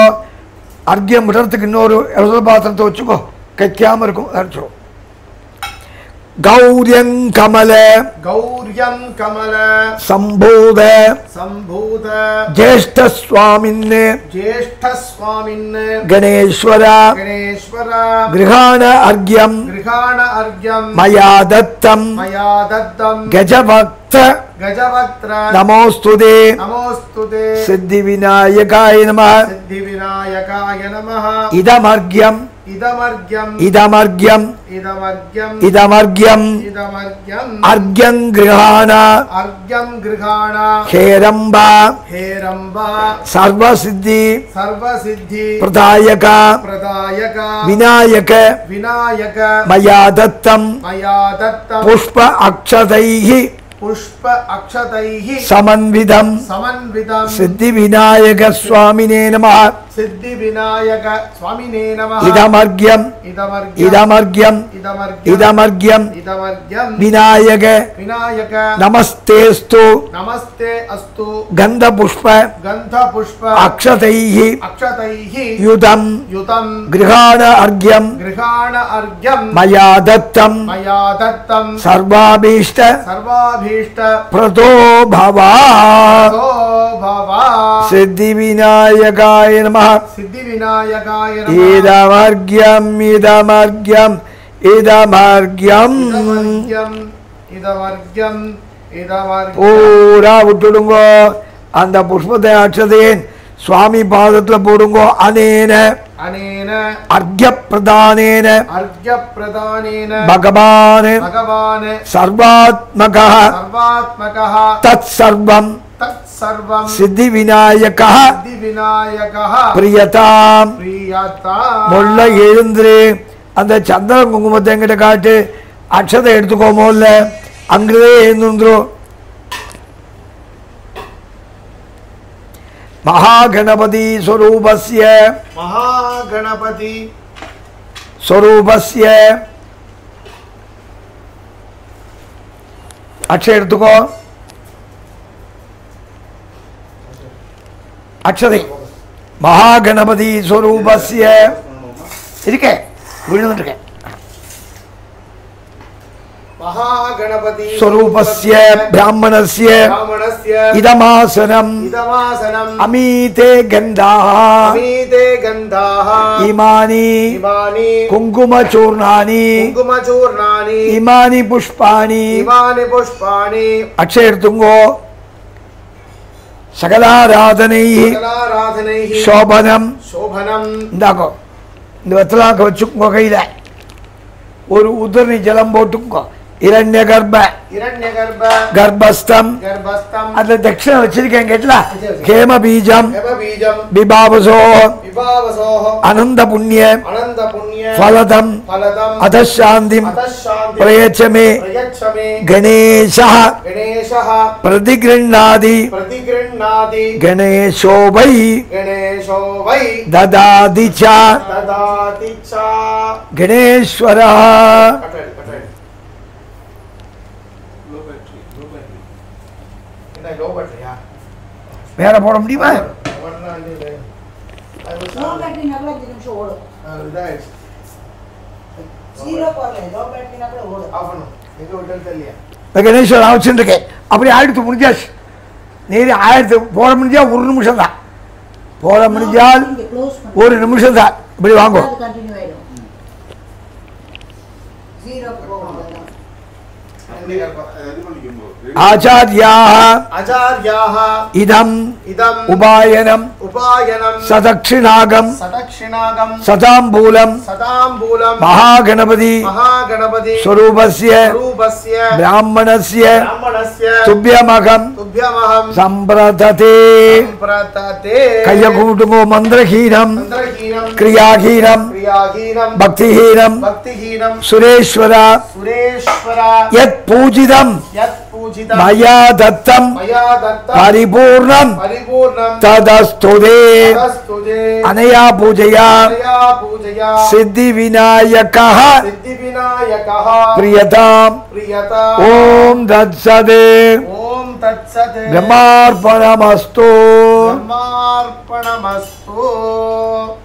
அர்க்கியம் விடுறதுக்கு இன்னொரு எழுத பாத்திரத்தை வச்சுக்கோ. கைக்காமல் இருக்கும் அரைச்சிடும். गौर्यं कमल गौर्यं कमल संभूत संभूत ज्येष्ठ स्वामिन् ज्येष्ठ स्वामिन् गणेश्वर गणेश्वर गृहाण अर्घ्यं गृहाण अर्घ्यं मया दत्तं मया दत्तं गजभक्त गजवक्त्र नमोस्तुते नमोस्तुते सिद्धिविनायकाय नमः सिद्धिविनायकाय नमः इदमर्घ्यं इदमर्घ्यम् इदमर्घ्यं इदमर्घ्यम् इदमर्घ्यं इदमर्घ्यम् अर्घ्यं गृहाण अर्घ्यं गृहाण हेरम्ब हेरम्ब सर्वसिद्धि सर्वसिद्धि प्रदायक प्रदायक विनायक विनायक मया दत्तं मया दत्तं पुष्प अक्षतैः पुष्प अक्षतैः समन्वितं समन्वितं सिद्धिविनायक स्वामिने नमः सिद्धिविनायक स्वामिने नमः इदमर्घ्यं इदमर्घ्यम् इदमर्घ्यं इदमर्घ्यम् इदमर्घ्यं इदमर्घ्यम् विनायक विनायक नमस्तेस्तु नमस्ते अस्तु गन्धपुष्प गन्धपुष्प अक्षतैः अक्षतैः युतं युतं गृहाण अर्घ्यं गृहाण अर्घ्यं मया दत्तं मया दत्तं सर्वाभीष्ट सर्वाभीष्ट प्रदो भवा तो भव सिद्धिविनायकाय नमः सिद्धिविनायकाय नमः इदमर्घ्यं इदमर्घ्यं इदमर्घ्यं इदमर्घ्यम् इदमर्घ्यम् इदमर्घ्यम् பூரா விட்டுடுங்கோ அந்த புஷ்பத்தை அட்சதையேன் சுவாமி பாதத்துல போடுங்கோ அனேன अनेन अर्घ्य प्रदानेन अर्घ्य प्रदानेन भगवान् भगवान् सर्वात्मकः सर्वात्मकः तत्सर्वं तत्सर्वं सिद्धिविनायकः सिद्धिविनायकः प्रियतां प्रियता முள்ள எழுந்து அந்த சந்திர குங்குமத்தை எங்கிட்ட காட்டு அக்ஷதை எடுத்துக்கோமோ இல்ல அங்கதே எழுந்துரு महागणपति स्वरूपस्य महागणपति स्वरूपस्य अक्षय எடுத்துக்கோ अक्षதை महागणपति स्वरूपस्य இருக்கே விழுந்துட்டே महागणपति स्वरूपस्य ब्राह्मणस्य ब्राह्मणस्य इदमासनम् इदमासनम् अमीते गन्धाः अमीते गन्धाः इमानि इमानि कुङ्कुमचूर्णानि कुङ्कुमचूर्णानि इमानि पुष्पाणि इमानि पुष्पाणि अक्षय எடுத்துங்கோ सकलाराधनैः सकलाराधनैः शोभनं शोभनं இந்தாக்கோ இந்த வெத்தலாக்க வச்சுக்கோ கையில ஒரு உதிர்நீ ஜலம் போட்டுக்கோ இரண்ய கர்ப்ப हिरण्यगर्भ गर्भस्थम गर्भस्थं அதுல தட்சிணை வச்சிருக்கேன் கேட்டல கேம பீஜம் हेमबीजं விபாவசோ विभावसोः அனந்த புண்ணிய अनन्तपुण्य फलदம் फलदं அதசாந்திம் अतः शान्तिं பிரயச்சமே प्रयच्छ मे गणेशः गणेशः प्रतिगृह्णाति प्रतिगृह्णाति गणेशो वै गणेशो वै ददाति च ददाति च गणेश्वरः कटल कटल लो बैटरी लो बैटरी என்ன लो बैटरी यार வேற போட முடியுமா ஒண்ணா இல்ல லோ பேட்டரி நகல அஞ்சு நிமிஷம் ஓடும் இதாயிடுச்சு ஜீரோ போடல லோ பேட்டரி நகல ஓடும் ஆஃப் பண்ணு எங்க விட்டல் தெரியல இந்த கணேஸ்வரன் வச்சுருக்கேன் அப்படி ஆயிடுத்து முடிஞ்சாச்சு நீர் ஆயிரத்து போட முடிஞ்சா ஒரு நிமிஷம் தான் போட முடிஞ்சால் இங்க க்ளோஸ் பண்ணு ஒரு நிமிஷம் தான் இப்படி வாங்கோ அது கண்டினியூ ஆயிடும் ஜீரோ போடும் आचार्याः आचार्याः इदम् इदम् उपायनम् उपायनं सदक्षिणागम् सदक्षिणागं सताम्बूलम् सदाम्बूलं महागणपति महागणपति स्वरूपस्य स्वरूपस्य ब्राह्मणस्य ब्राह्मणस्य तुभ्यमहम् तुभ्यमहं सम्प्रतते सम्प्रतते कयकूटुमो मन्त्रहीनम् मन्त्रहीनं क्रियाहीनम् क्रियाहीनं भक्तिहीनम् भक्तिहीनं सुरेश्वर सुरेश्वर यत् पूजितम् यत् पूजितं मया दत्तम् मया दत्तं परिपूर्णम् परिपूर्णं तदस्तुते तदस्तुते अनया पूजया अनया पूजया सिद्धिविनायकः सिद्धिविनायकः प्रियताम् प्रियता ॐ तत्सत् ॐ तत्सत् ब्रह्मार्पणमस्तु ब्रह्मार्पणमस्तु